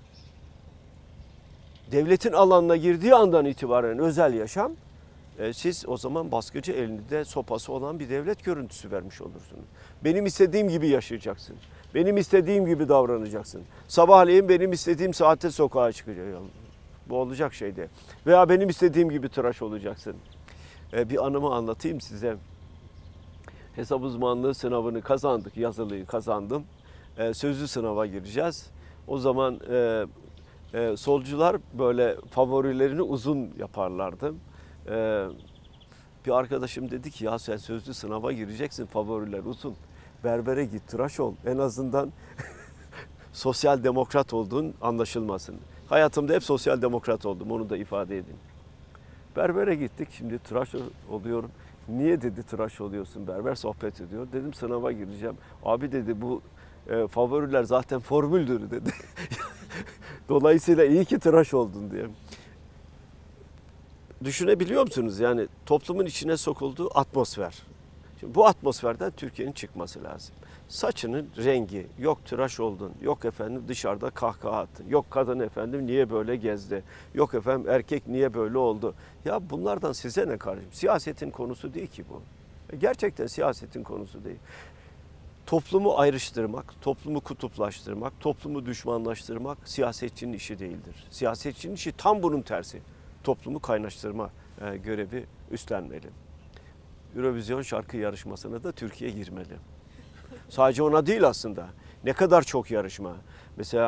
Devletin alanına girdiği andan itibaren özel yaşam, e, siz o zaman baskıcı, elinde sopası olan bir devlet görüntüsü vermiş olursunuz. Benim istediğim gibi yaşayacaksın. Benim istediğim gibi davranacaksın. Sabahleyin benim istediğim saatte sokağa çıkacaksın. Bu olacak şey de. Veya benim istediğim gibi tıraş olacaksın. E, bir anımı anlatayım size. Hesap uzmanlığı sınavını kazandık, yazılıyı kazandım. E, sözlü sınava gireceğiz. O zaman e, e, solcular böyle favorilerini uzun yaparlardı. E, bir arkadaşım dedi ki ya sen sözlü sınava gireceksin, favoriler uzun. Berbere git, tıraş ol. En azından sosyal demokrat olduğun anlaşılmasın. Hayatımda hep sosyal demokrat oldum, onu da ifade edeyim. Berbere gittik, şimdi tıraş oluyorum. Niye dedi tıraş oluyorsun, berber sohbet ediyor. Dedim sınava gireceğim. Abi dedi bu e, favoriler zaten formüldür dedi. Dolayısıyla iyi ki tıraş oldun diye. Düşünebiliyor musunuz? Yani toplumun içine sokulduğu atmosfer. Şimdi bu atmosferden Türkiye'nin çıkması lazım. Saçının rengi, yok tıraş oldun, yok efendim dışarıda kahkaha attın, yok kadın efendim niye böyle gezdi, yok efendim erkek niye böyle oldu. Ya bunlardan size ne kardeşim? Siyasetin konusu değil ki bu. Gerçekten siyasetin konusu değil. Toplumu ayrıştırmak, toplumu kutuplaştırmak, toplumu düşmanlaştırmak siyasetçinin işi değildir. Siyasetçinin işi tam bunun tersi. Toplumu kaynaştırma e, görevi üstlenmeli. Eurovision şarkı yarışmasına da Türkiye girmeli. Sadece ona değil aslında. Ne kadar çok yarışma. Mesela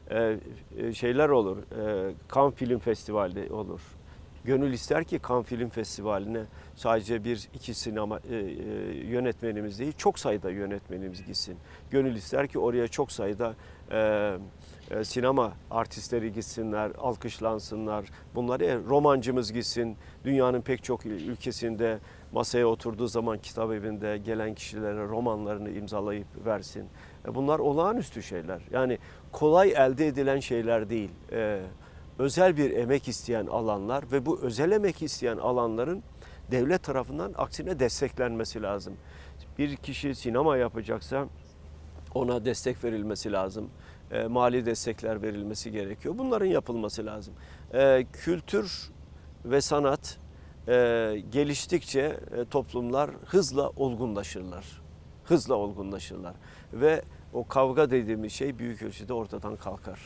e, e, şeyler olur. E, Cannes Film Festivali olur. Gönül ister ki Cannes Film Festivali'ne sadece bir iki sinema e, e, yönetmenimiz değil, çok sayıda yönetmenimiz gitsin. Gönül ister ki oraya çok sayıda e, e, sinema artistleri gitsinler, alkışlansınlar. Bunlar e, romancımız gitsin. Dünyanın pek çok ülkesinde masaya oturduğu zaman kitap evinde gelen kişilere romanlarını imzalayıp versin. E, bunlar olağanüstü şeyler. Yani kolay elde edilen şeyler değil. E, özel bir emek isteyen alanlar ve bu özel emek isteyen alanların devlet tarafından aksine desteklenmesi lazım. Bir kişi sinema yapacaksa ona destek verilmesi lazım. E, mali destekler verilmesi gerekiyor. Bunların yapılması lazım. E, kültür ve sanat e, geliştikçe e, toplumlar hızla olgunlaşırlar. Hızla olgunlaşırlar. Ve o kavga dediğimiz şey büyük ölçüde ortadan kalkar.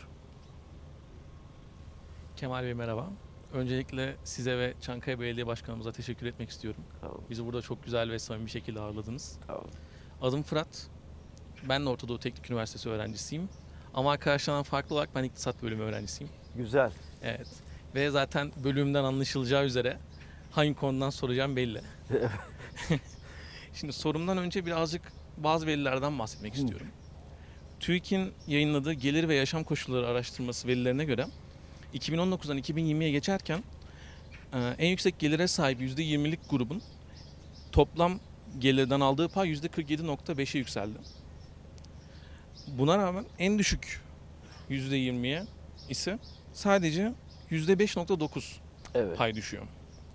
Kemal Bey merhaba. Öncelikle size ve Çankaya Belediye Başkanımıza teşekkür etmek istiyorum. Tamam. Bizi burada çok güzel ve samimi bir şekilde ağırladınız. Tamam. Adım Fırat. Ben de Orta Doğu Teknik Üniversitesi öğrencisiyim. Ama arkadaşlardan farklı olarak ben iktisat bölümü öğrencisiyim. Güzel. Evet. Ve zaten bölümden anlaşılacağı üzere hangi konudan soracağım belli. Şimdi sorumdan önce birazcık bazı verilerden bahsetmek istiyorum. TÜİK'in yayınladığı gelir ve yaşam koşulları araştırması verilerine göre iki bin on dokuzdan iki bin yirmiye geçerken en yüksek gelire sahip yüzde yirmilik grubun toplam gelirden aldığı pay yüzde kırk yedi nokta beşe yükseldi. Buna rağmen en düşük yüzde yirmiye ise sadece yüzde beş nokta dokuz Evet. pay düşüyor.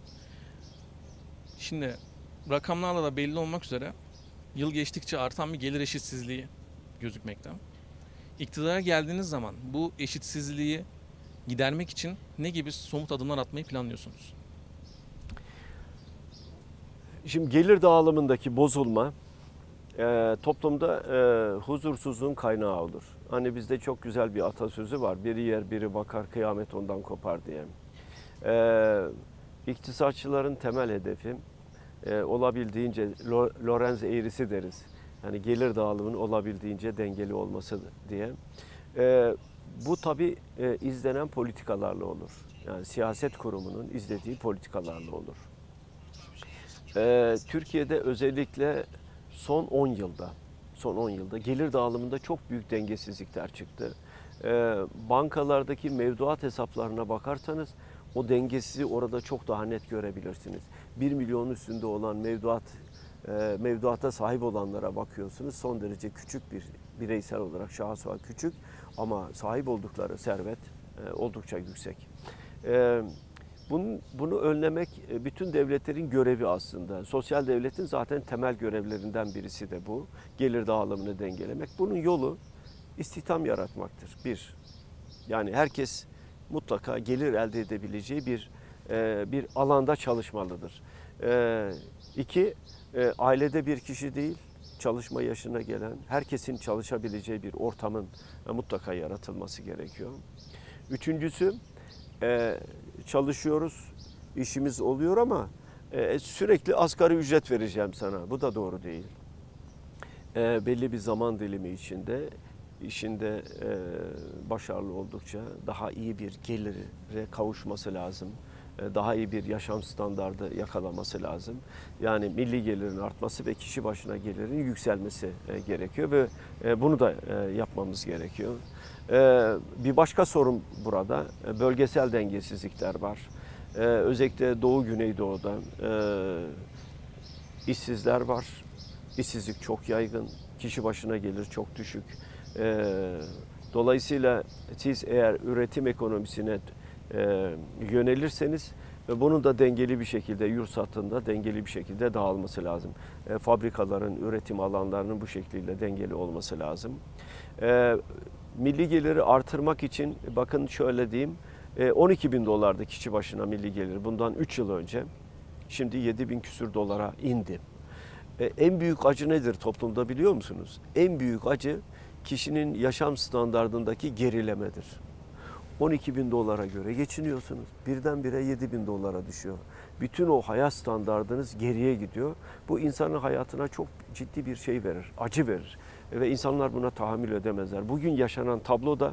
Şimdi rakamlarla da belli olmak üzere yıl geçtikçe artan bir gelir eşitsizliği gözükmekte. İktidara geldiğiniz zaman bu eşitsizliği gidermek için ne gibi somut adımlar atmayı planlıyorsunuz? Şimdi gelir dağılımındaki bozulma e, toplumda e, huzursuzluğun kaynağı olur. Hani bizde çok güzel bir atasözü var. Biri yer biri bakar kıyamet ondan kopar diye. E, iktisatçıların temel hedefi e, olabildiğince Lorenz eğrisi deriz. Yani gelir dağılımının olabildiğince dengeli olması diye. E, bu tabii e, izlenen politikalarla olur. Yani siyaset kurumunun izlediği politikalarla olur. E, Türkiye'de özellikle son on yılda, son on yılda gelir dağılımında çok büyük dengesizlikler çıktı. E, bankalardaki mevduat hesaplarına bakarsanız o dengesizliği orada çok daha net görebilirsiniz. bir milyon üstünde olan mevduat e, mevduata sahip olanlara bakıyorsunuz. Son derece küçük bir bireysel olarak şahıs olarak küçük ama sahip oldukları servet e, oldukça yüksek. E, Bunu, bunu önlemek bütün devletlerin görevi aslında. Sosyal devletin zaten temel görevlerinden birisi de bu. Gelir dağılımını dengelemek. Bunun yolu istihdam yaratmaktır. Bir, yani herkes mutlaka gelir elde edebileceği bir bir alanda çalışmalıdır. İki, ailede bir kişi değil, çalışma yaşına gelen herkesin çalışabileceği bir ortamın mutlaka yaratılması gerekiyor. Üçüncüsü, Ee, çalışıyoruz, işimiz oluyor ama e, sürekli asgari ücret vereceğim sana. Bu da doğru değil. E, belli bir zaman dilimi içinde, işinde e, başarılı oldukça daha iyi bir gelire kavuşması lazım. E, daha iyi bir yaşam standardı yakalaması lazım. Yani milli gelirin artması ve kişi başına gelirin yükselmesi e, gerekiyor ve e, bunu da e, yapmamız gerekiyor. Ee, bir başka sorun burada bölgesel dengesizlikler var. Ee, özellikle Doğu Güneydoğu'da e, işsizler var. İşsizlik çok yaygın. Kişi başına gelir çok düşük. Ee, dolayısıyla siz eğer üretim ekonomisine e, yönelirseniz bunun da dengeli bir şekilde yurt satında dengeli bir şekilde dağılması lazım. E, fabrikaların, üretim alanlarının bu şekilde dengeli olması lazım. E, Milli geliri artırmak için bakın şöyle diyeyim on iki bin dolardı kişi başına milli gelir bundan üç yıl önce. Şimdi yedi bin küsür dolara indi. En büyük acı nedir toplumda biliyor musunuz? En büyük acı kişinin yaşam standardındaki gerilemedir. on iki bin dolara göre geçiniyorsunuz. Birdenbire yedi bin dolara düşüyor. Bütün o hayat standardınız geriye gidiyor. Bu insanın hayatına çok ciddi bir şey verir, acı verir. Ve insanlar buna tahammül edemezler. Bugün yaşanan tablo da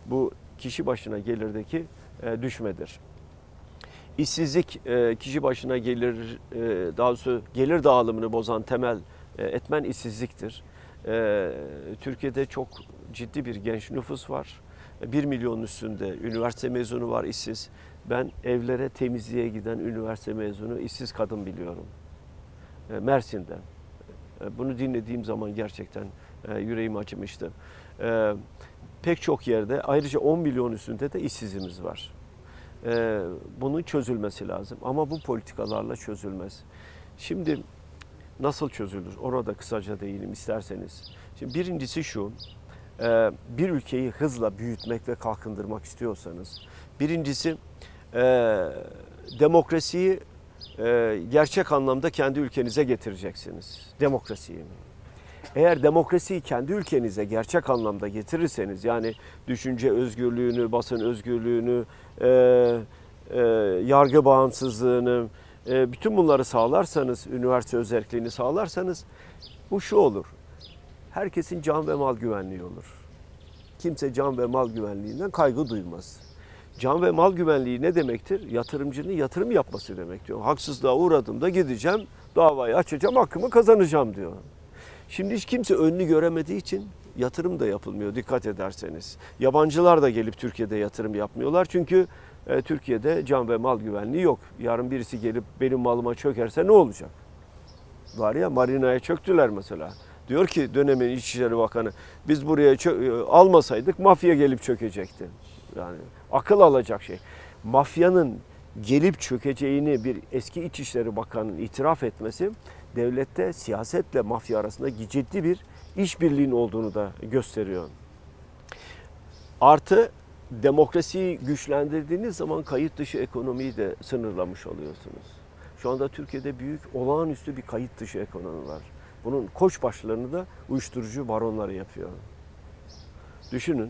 bu kişi başına gelirdeki e, düşmedir. İşsizlik e, kişi başına gelir, e, daha doğrusu gelir dağılımını bozan temel e, etmen işsizliktir. E, Türkiye'de çok ciddi bir genç nüfus var. Bir milyonun üstünde üniversite mezunu var işsiz. Ben evlere temizliğe giden üniversite mezunu işsiz kadın biliyorum. E, Mersin'den. E, bunu dinlediğim zaman gerçekten e, yüreğim acımıştı. E, pek çok yerde ayrıca on milyon üstünde de işsizimiz var. E, bunun çözülmesi lazım ama bu politikalarla çözülmez. Şimdi nasıl çözülür? Ona da kısaca değinelim isterseniz. Şimdi birincisi şu, e, bir ülkeyi hızla büyütmek ve kalkındırmak istiyorsanız, birincisi e, demokrasiyi e, gerçek anlamda kendi ülkenize getireceksiniz. Demokrasiyi. Eğer demokrasiyi kendi ülkenize gerçek anlamda getirirseniz, yani düşünce özgürlüğünü, basın özgürlüğünü, e, e, yargı bağımsızlığını, e, bütün bunları sağlarsanız, üniversite özelliğini sağlarsanız, bu şu olur. Herkesin can ve mal güvenliği olur. Kimse can ve mal güvenliğinden kaygı duymaz. Can ve mal güvenliği ne demektir? Yatırımcının yatırım yapması demek diyor. Haksızlığa uğradığımda gideceğim, davayı açacağım, hakkımı kazanacağım diyor. Şimdi hiç kimse önünü göremediği için yatırım da yapılmıyor dikkat ederseniz. Yabancılar da gelip Türkiye'de yatırım yapmıyorlar çünkü e, Türkiye'de can ve mal güvenliği yok. Yarın birisi gelip benim malıma çökerse ne olacak? Var ya, marinaya çöktüler mesela. Diyor ki dönemin İçişleri Bakanı, biz buraya çö- almasaydık mafya gelip çökecekti. Yani akıl alacak şey. Mafyanın gelip çökeceğini bir eski İçişleri Bakanı'nın itiraf etmesi, devlette siyasetle mafya arasında ciddi bir işbirliğinin olduğunu da gösteriyor. Artı demokrasiyi güçlendirdiğiniz zaman kayıt dışı ekonomiyi de sınırlamış oluyorsunuz. Şu anda Türkiye'de büyük, olağanüstü bir kayıt dışı ekonomi var. Bunun koçbaşlarını da uyuşturucu baronları yapıyor. Düşünün,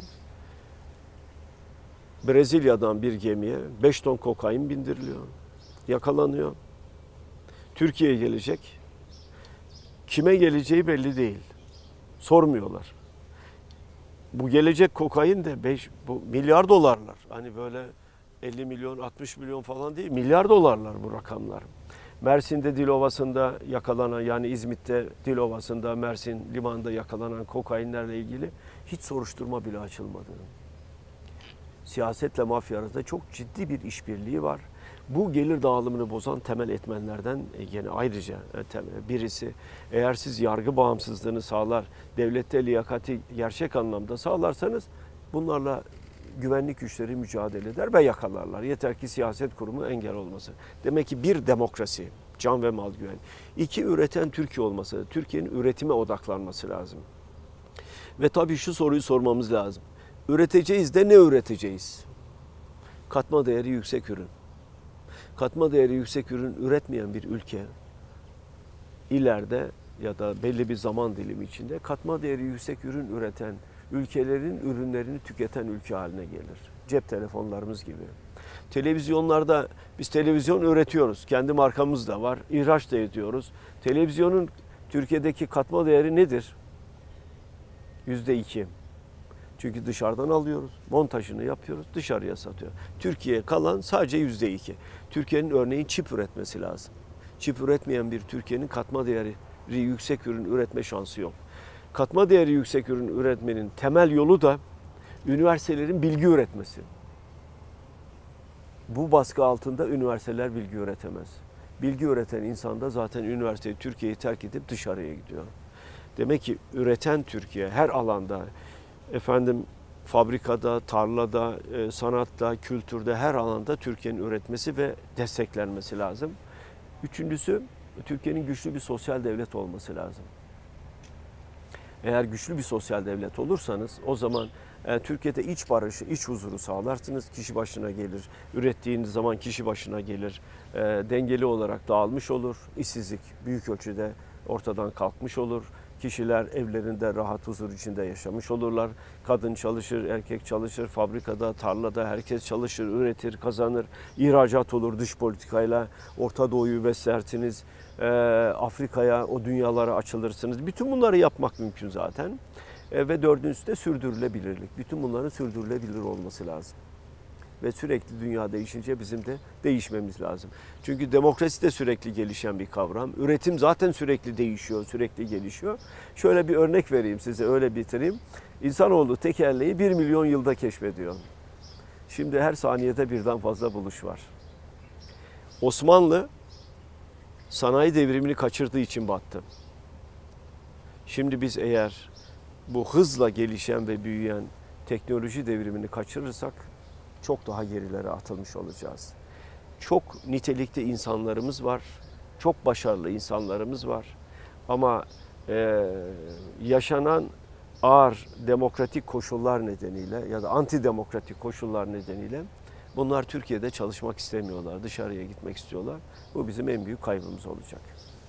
Brezilya'dan bir gemiye beş ton kokain bindiriliyor, yakalanıyor. Türkiye'ye gelecek. Kime geleceği belli değil. Sormuyorlar. Bu gelecek kokain de beş, bu milyar dolarlar. Hani böyle elli milyon, altmış milyon falan değil. Milyar dolarlar bu rakamlar. Mersin'de Dilovası'nda yakalanan, yani İzmit'te Dilovası'nda, Mersin limanında yakalanan kokainlerle ilgili hiç soruşturma bile açılmadı. Siyasetle mafya arasında çok ciddi bir işbirliği var. Bu gelir dağılımını bozan temel etmenlerden yine ayrıca birisi, eğer siz yargı bağımsızlığını sağlar, devlette liyakati gerçek anlamda sağlarsanız bunlarla güvenlik güçleri mücadele eder ve yakalarlar. Yeter ki siyaset kurumu engel olması. Demek ki bir, demokrasi, can ve mal güven. İki, üreten Türkiye olması, Türkiye'nin üretime odaklanması lazım. Ve tabii şu soruyu sormamız lazım. Üreteceğiz de ne üreteceğiz? Katma değeri yüksek ürün. Katma değeri yüksek ürün üretmeyen bir ülke ileride ya da belli bir zaman dilimi içinde katma değeri yüksek ürün üreten ülkelerin ürünlerini tüketen ülke haline gelir. Cep telefonlarımız gibi. Televizyonlarda biz televizyon üretiyoruz. Kendi markamız da var. İhraç da ediyoruz. Televizyonun Türkiye'deki katma değeri nedir? Yüzde iki. Çünkü dışarıdan alıyoruz, montajını yapıyoruz, dışarıya satıyor. Türkiye'ye kalan sadece yüzde iki. Türkiye'nin örneğin çip üretmesi lazım. Çip üretmeyen bir Türkiye'nin katma değeri yüksek ürün üretme şansı yok. Katma değeri yüksek ürün üretmenin temel yolu da üniversitelerin bilgi üretmesi. Bu baskı altında üniversiteler bilgi üretemez. Bilgi üreten insan da zaten üniversiteyi, Türkiye'yi terk edip dışarıya gidiyor. Demek ki üreten Türkiye her alanda, efendim fabrikada, tarlada, sanatta, kültürde, her alanda Türkiye'nin üretmesi ve desteklenmesi lazım. Üçüncüsü, Türkiye'nin güçlü bir sosyal devlet olması lazım. Eğer güçlü bir sosyal devlet olursanız o zaman e, Türkiye'de iç barışı, iç huzuru sağlarsınız. Kişi başına gelir. Ürettiğiniz zaman kişi başına gelir. E, dengeli olarak dağılmış olur. İşsizlik büyük ölçüde ortadan kalkmış olur. Kişiler evlerinde rahat, huzur içinde yaşamış olurlar. Kadın çalışır, erkek çalışır, fabrikada, tarlada herkes çalışır, üretir, kazanır. İhracat olur dış politikayla. Orta Doğu'yu beslersiniz. Ee, Afrika'ya, o dünyalara açılırsınız. Bütün bunları yapmak mümkün zaten. E, ve dördüncüsü de sürdürülebilirlik. Bütün bunların sürdürülebilir olması lazım. Ve sürekli dünya değişince bizim de değişmemiz lazım. Çünkü demokrasi de sürekli gelişen bir kavram. Üretim zaten sürekli değişiyor, sürekli gelişiyor. Şöyle bir örnek vereyim size, öyle bitireyim. İnsanoğlu tekerleği bir milyon yılda keşfediyor. Şimdi her saniyede birden fazla buluş var. Osmanlı sanayi devrimini kaçırdığı için battı. Şimdi biz eğer bu hızla gelişen ve büyüyen teknoloji devrimini kaçırırsak çok daha gerilere atılmış olacağız. Çok nitelikli insanlarımız var, çok başarılı insanlarımız var. Ama e, yaşanan ağır demokratik koşullar nedeniyle ya da antidemokratik koşullar nedeniyle bunlar Türkiye'de çalışmak istemiyorlar, dışarıya gitmek istiyorlar. Bu bizim en büyük kaybımız olacak.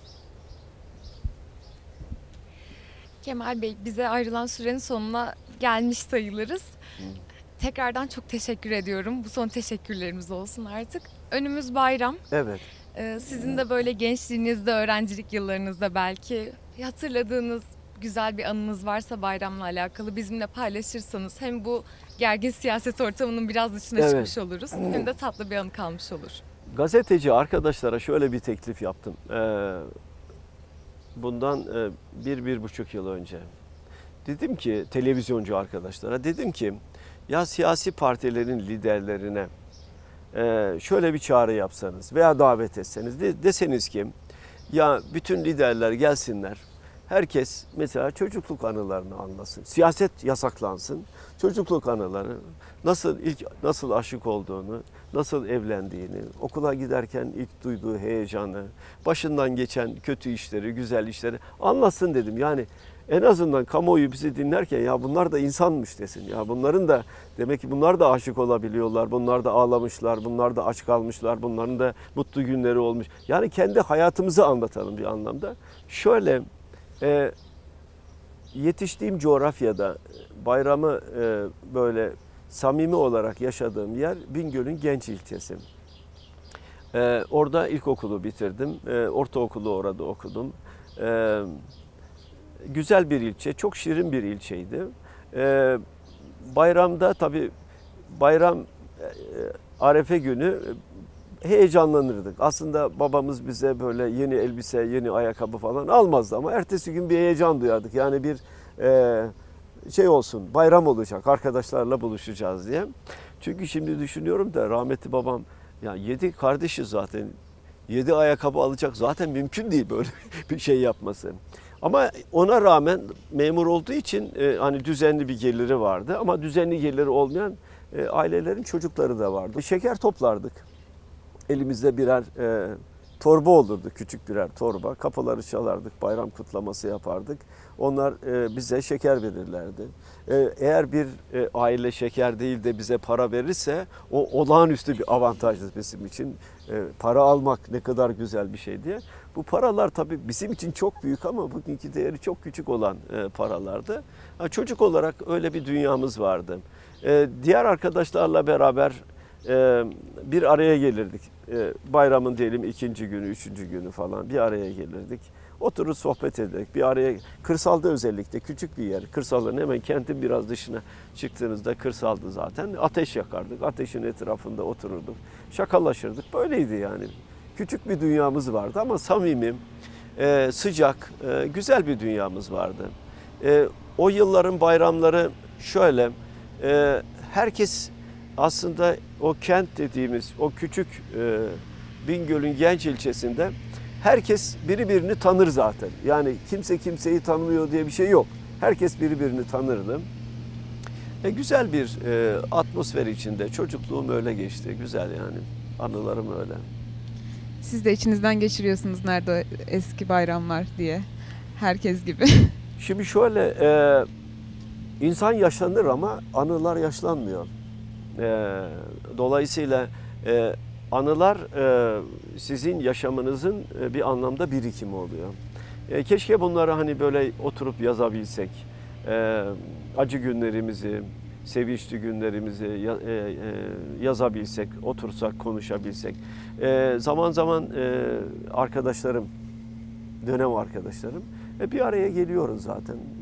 Kemal Bey, bize ayrılan sürenin sonuna gelmiş sayılırız. Hı. Tekrardan çok teşekkür ediyorum. Bu son teşekkürlerimiz olsun artık. Önümüz bayram. Evet. Ee, sizin de böyle gençliğinizde, öğrencilik yıllarınızda belki hatırladığınız güzel bir anınız varsa bayramla alakalı bizimle paylaşırsanız hem bu gergin siyaset ortamının biraz dışına Evet. çıkmış oluruz hem de tatlı bir anı kalmış olur. Gazeteci arkadaşlara şöyle bir teklif yaptım. Ee, bundan e, bir, bir buçuk yıl önce. Dedim ki televizyoncu arkadaşlara, dedim ki ya siyasi partilerin liderlerine e, şöyle bir çağrı yapsanız veya davet etseniz, de, deseniz ki ya bütün liderler gelsinler. Herkes mesela çocukluk anılarını anlasın. Siyaset yasaklansın. Çocukluk anıları, nasıl ilk nasıl aşık olduğunu, nasıl evlendiğini, okula giderken ilk duyduğu heyecanı, başından geçen kötü işleri, güzel işleri anlatsın dedim. Yani en azından kamuoyu bizi dinlerken ya bunlar da insanmış desin. Ya bunların da demek ki bunlar da aşık olabiliyorlar. Bunlar da ağlamışlar, bunlar da aç kalmışlar, bunların da mutlu günleri olmuş. Yani kendi hayatımızı anlatalım bir anlamda. Şöyle e, yetiştiğim coğrafyada bayramı e, böyle samimi olarak yaşadığım yer Bingöl'ün Genç ilçesi. E, orada ilkokulu bitirdim. E, ortaokulu orada okudum. E, güzel bir ilçe, çok şirin bir ilçeydi. E, bayramda tabii bayram e, Arefe günü heyecanlanırdık. Aslında babamız bize böyle yeni elbise, yeni ayakkabı falan almazdı ama ertesi gün bir heyecan duyardık. Yani bir e, şey olsun, bayram olacak, arkadaşlarla buluşacağız diye. Çünkü şimdi düşünüyorum da rahmetli babam, ya yedi kardeşiz zaten, yedi ayakkabı alacak zaten mümkün değil böyle bir şey yapması. Ama ona rağmen memur olduğu için e, hani düzenli bir geliri vardı ama düzenli geliri olmayan e, ailelerin çocukları da vardı. Şeker toplardık. Elimizde birer e, torba olurdu, küçük birer torba. Kapıları çalardık, bayram kutlaması yapardık. Onlar e, bize şeker verirlerdi. E, eğer bir e, aile şeker değil de bize para verirse o olağanüstü bir avantajdı bizim için. E, para almak ne kadar güzel bir şey diye. Bu paralar tabii bizim için çok büyük ama bugünkü değeri çok küçük olan e, paralardı. Ha, çocuk olarak öyle bir dünyamız vardı. E, diğer arkadaşlarla beraber e, bir araya gelirdik. E, bayramın diyelim ikinci günü, üçüncü günü falan bir araya gelirdik. Oturur sohbet ederdik. Bir araya, kırsalda özellikle küçük bir yer. Kırsalın hemen kentin biraz dışına çıktığınızda kırsaldı zaten. Ateş yakardık. Ateşin etrafında otururduk. Şakalaşırdık. Böyleydi yani. Küçük bir dünyamız vardı ama samimi, e, sıcak, e, güzel bir dünyamız vardı. E, o yılların bayramları şöyle, e, herkes aslında o kent dediğimiz o küçük e, Bingöl'ün Genç ilçesinde herkes birbirini tanır zaten. Yani kimse kimseyi tanımıyor diye bir şey yok. Herkes birbirini tanırdı. E, güzel bir e, atmosfer içinde çocukluğum öyle geçti. Güzel yani. Anılarım öyle. Siz de içinizden geçiriyorsunuz nerede eski bayramlar diye. Herkes gibi. Şimdi şöyle, e, insan yaşlanır ama anılar yaşlanmıyor. E, dolayısıyla e, anılar e, sizin yaşamınızın e, bir anlamda birikimi oluyor. E, keşke bunları hani böyle oturup yazabilsek. E, acı günlerimizi, sevinçli günlerimizi ya, e, e, yazabilsek, otursak, konuşabilsek. E, zaman zaman e, arkadaşlarım, dönem arkadaşlarım e, bir araya geliyoruz zaten.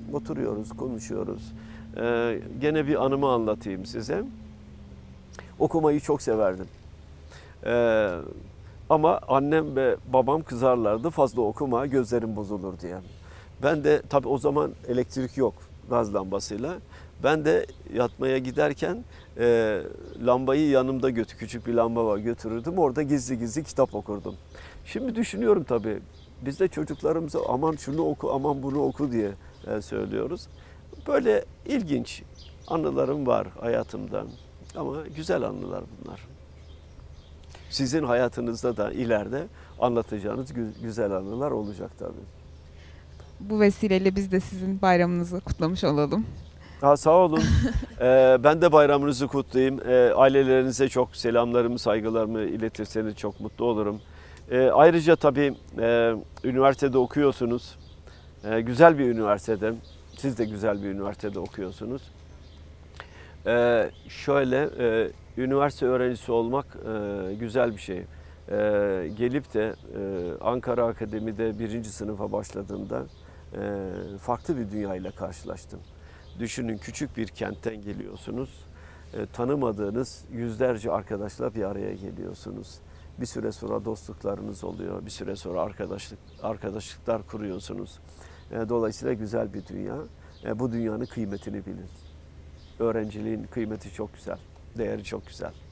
Oturuyoruz, konuşuyoruz. Ee, gene bir anımı anlatayım size. Okumayı çok severdim. Ee, ama annem ve babam kızarlardı, fazla okuma, gözlerim bozulur diye. Ben de tabii o zaman elektrik yok, gaz lambasıyla. Ben de yatmaya giderken e, lambayı yanımda götür, küçük bir lamba var, götürürdüm. Orada gizli gizli kitap okurdum. Şimdi düşünüyorum tabii, biz de çocuklarımıza aman şunu oku, aman bunu oku diye e, söylüyoruz. Böyle ilginç anılarım var hayatımdan ama güzel anılar bunlar. Sizin hayatınızda da ileride anlatacağınız gü- güzel anılar olacak tabii. Bu vesileyle biz de sizin bayramınızı kutlamış olalım. Ha, sağ olun. Ee, ben de bayramınızı kutlayayım. Ee, ailelerinize çok selamlarımı, saygılarımı iletirseniz çok mutlu olurum. Ee, ayrıca tabii e, üniversitede okuyorsunuz. Ee, güzel bir üniversitede. Siz de güzel bir üniversitede okuyorsunuz. Ee, şöyle, e, üniversite öğrencisi olmak e, güzel bir şey. Ee, gelip de e, Ankara Akademi'de birinci sınıfa başladığımda e, farklı bir dünyayla karşılaştım. Düşünün, küçük bir kentten geliyorsunuz. E, tanımadığınız yüzlerce arkadaşla bir araya geliyorsunuz. Bir süre sonra dostluklarınız oluyor. Bir süre sonra arkadaşlık arkadaşlıklar kuruyorsunuz. E, dolayısıyla güzel bir dünya. E, bu dünyanın kıymetini bilin. Öğrenciliğin kıymeti çok güzel. Değeri çok güzel.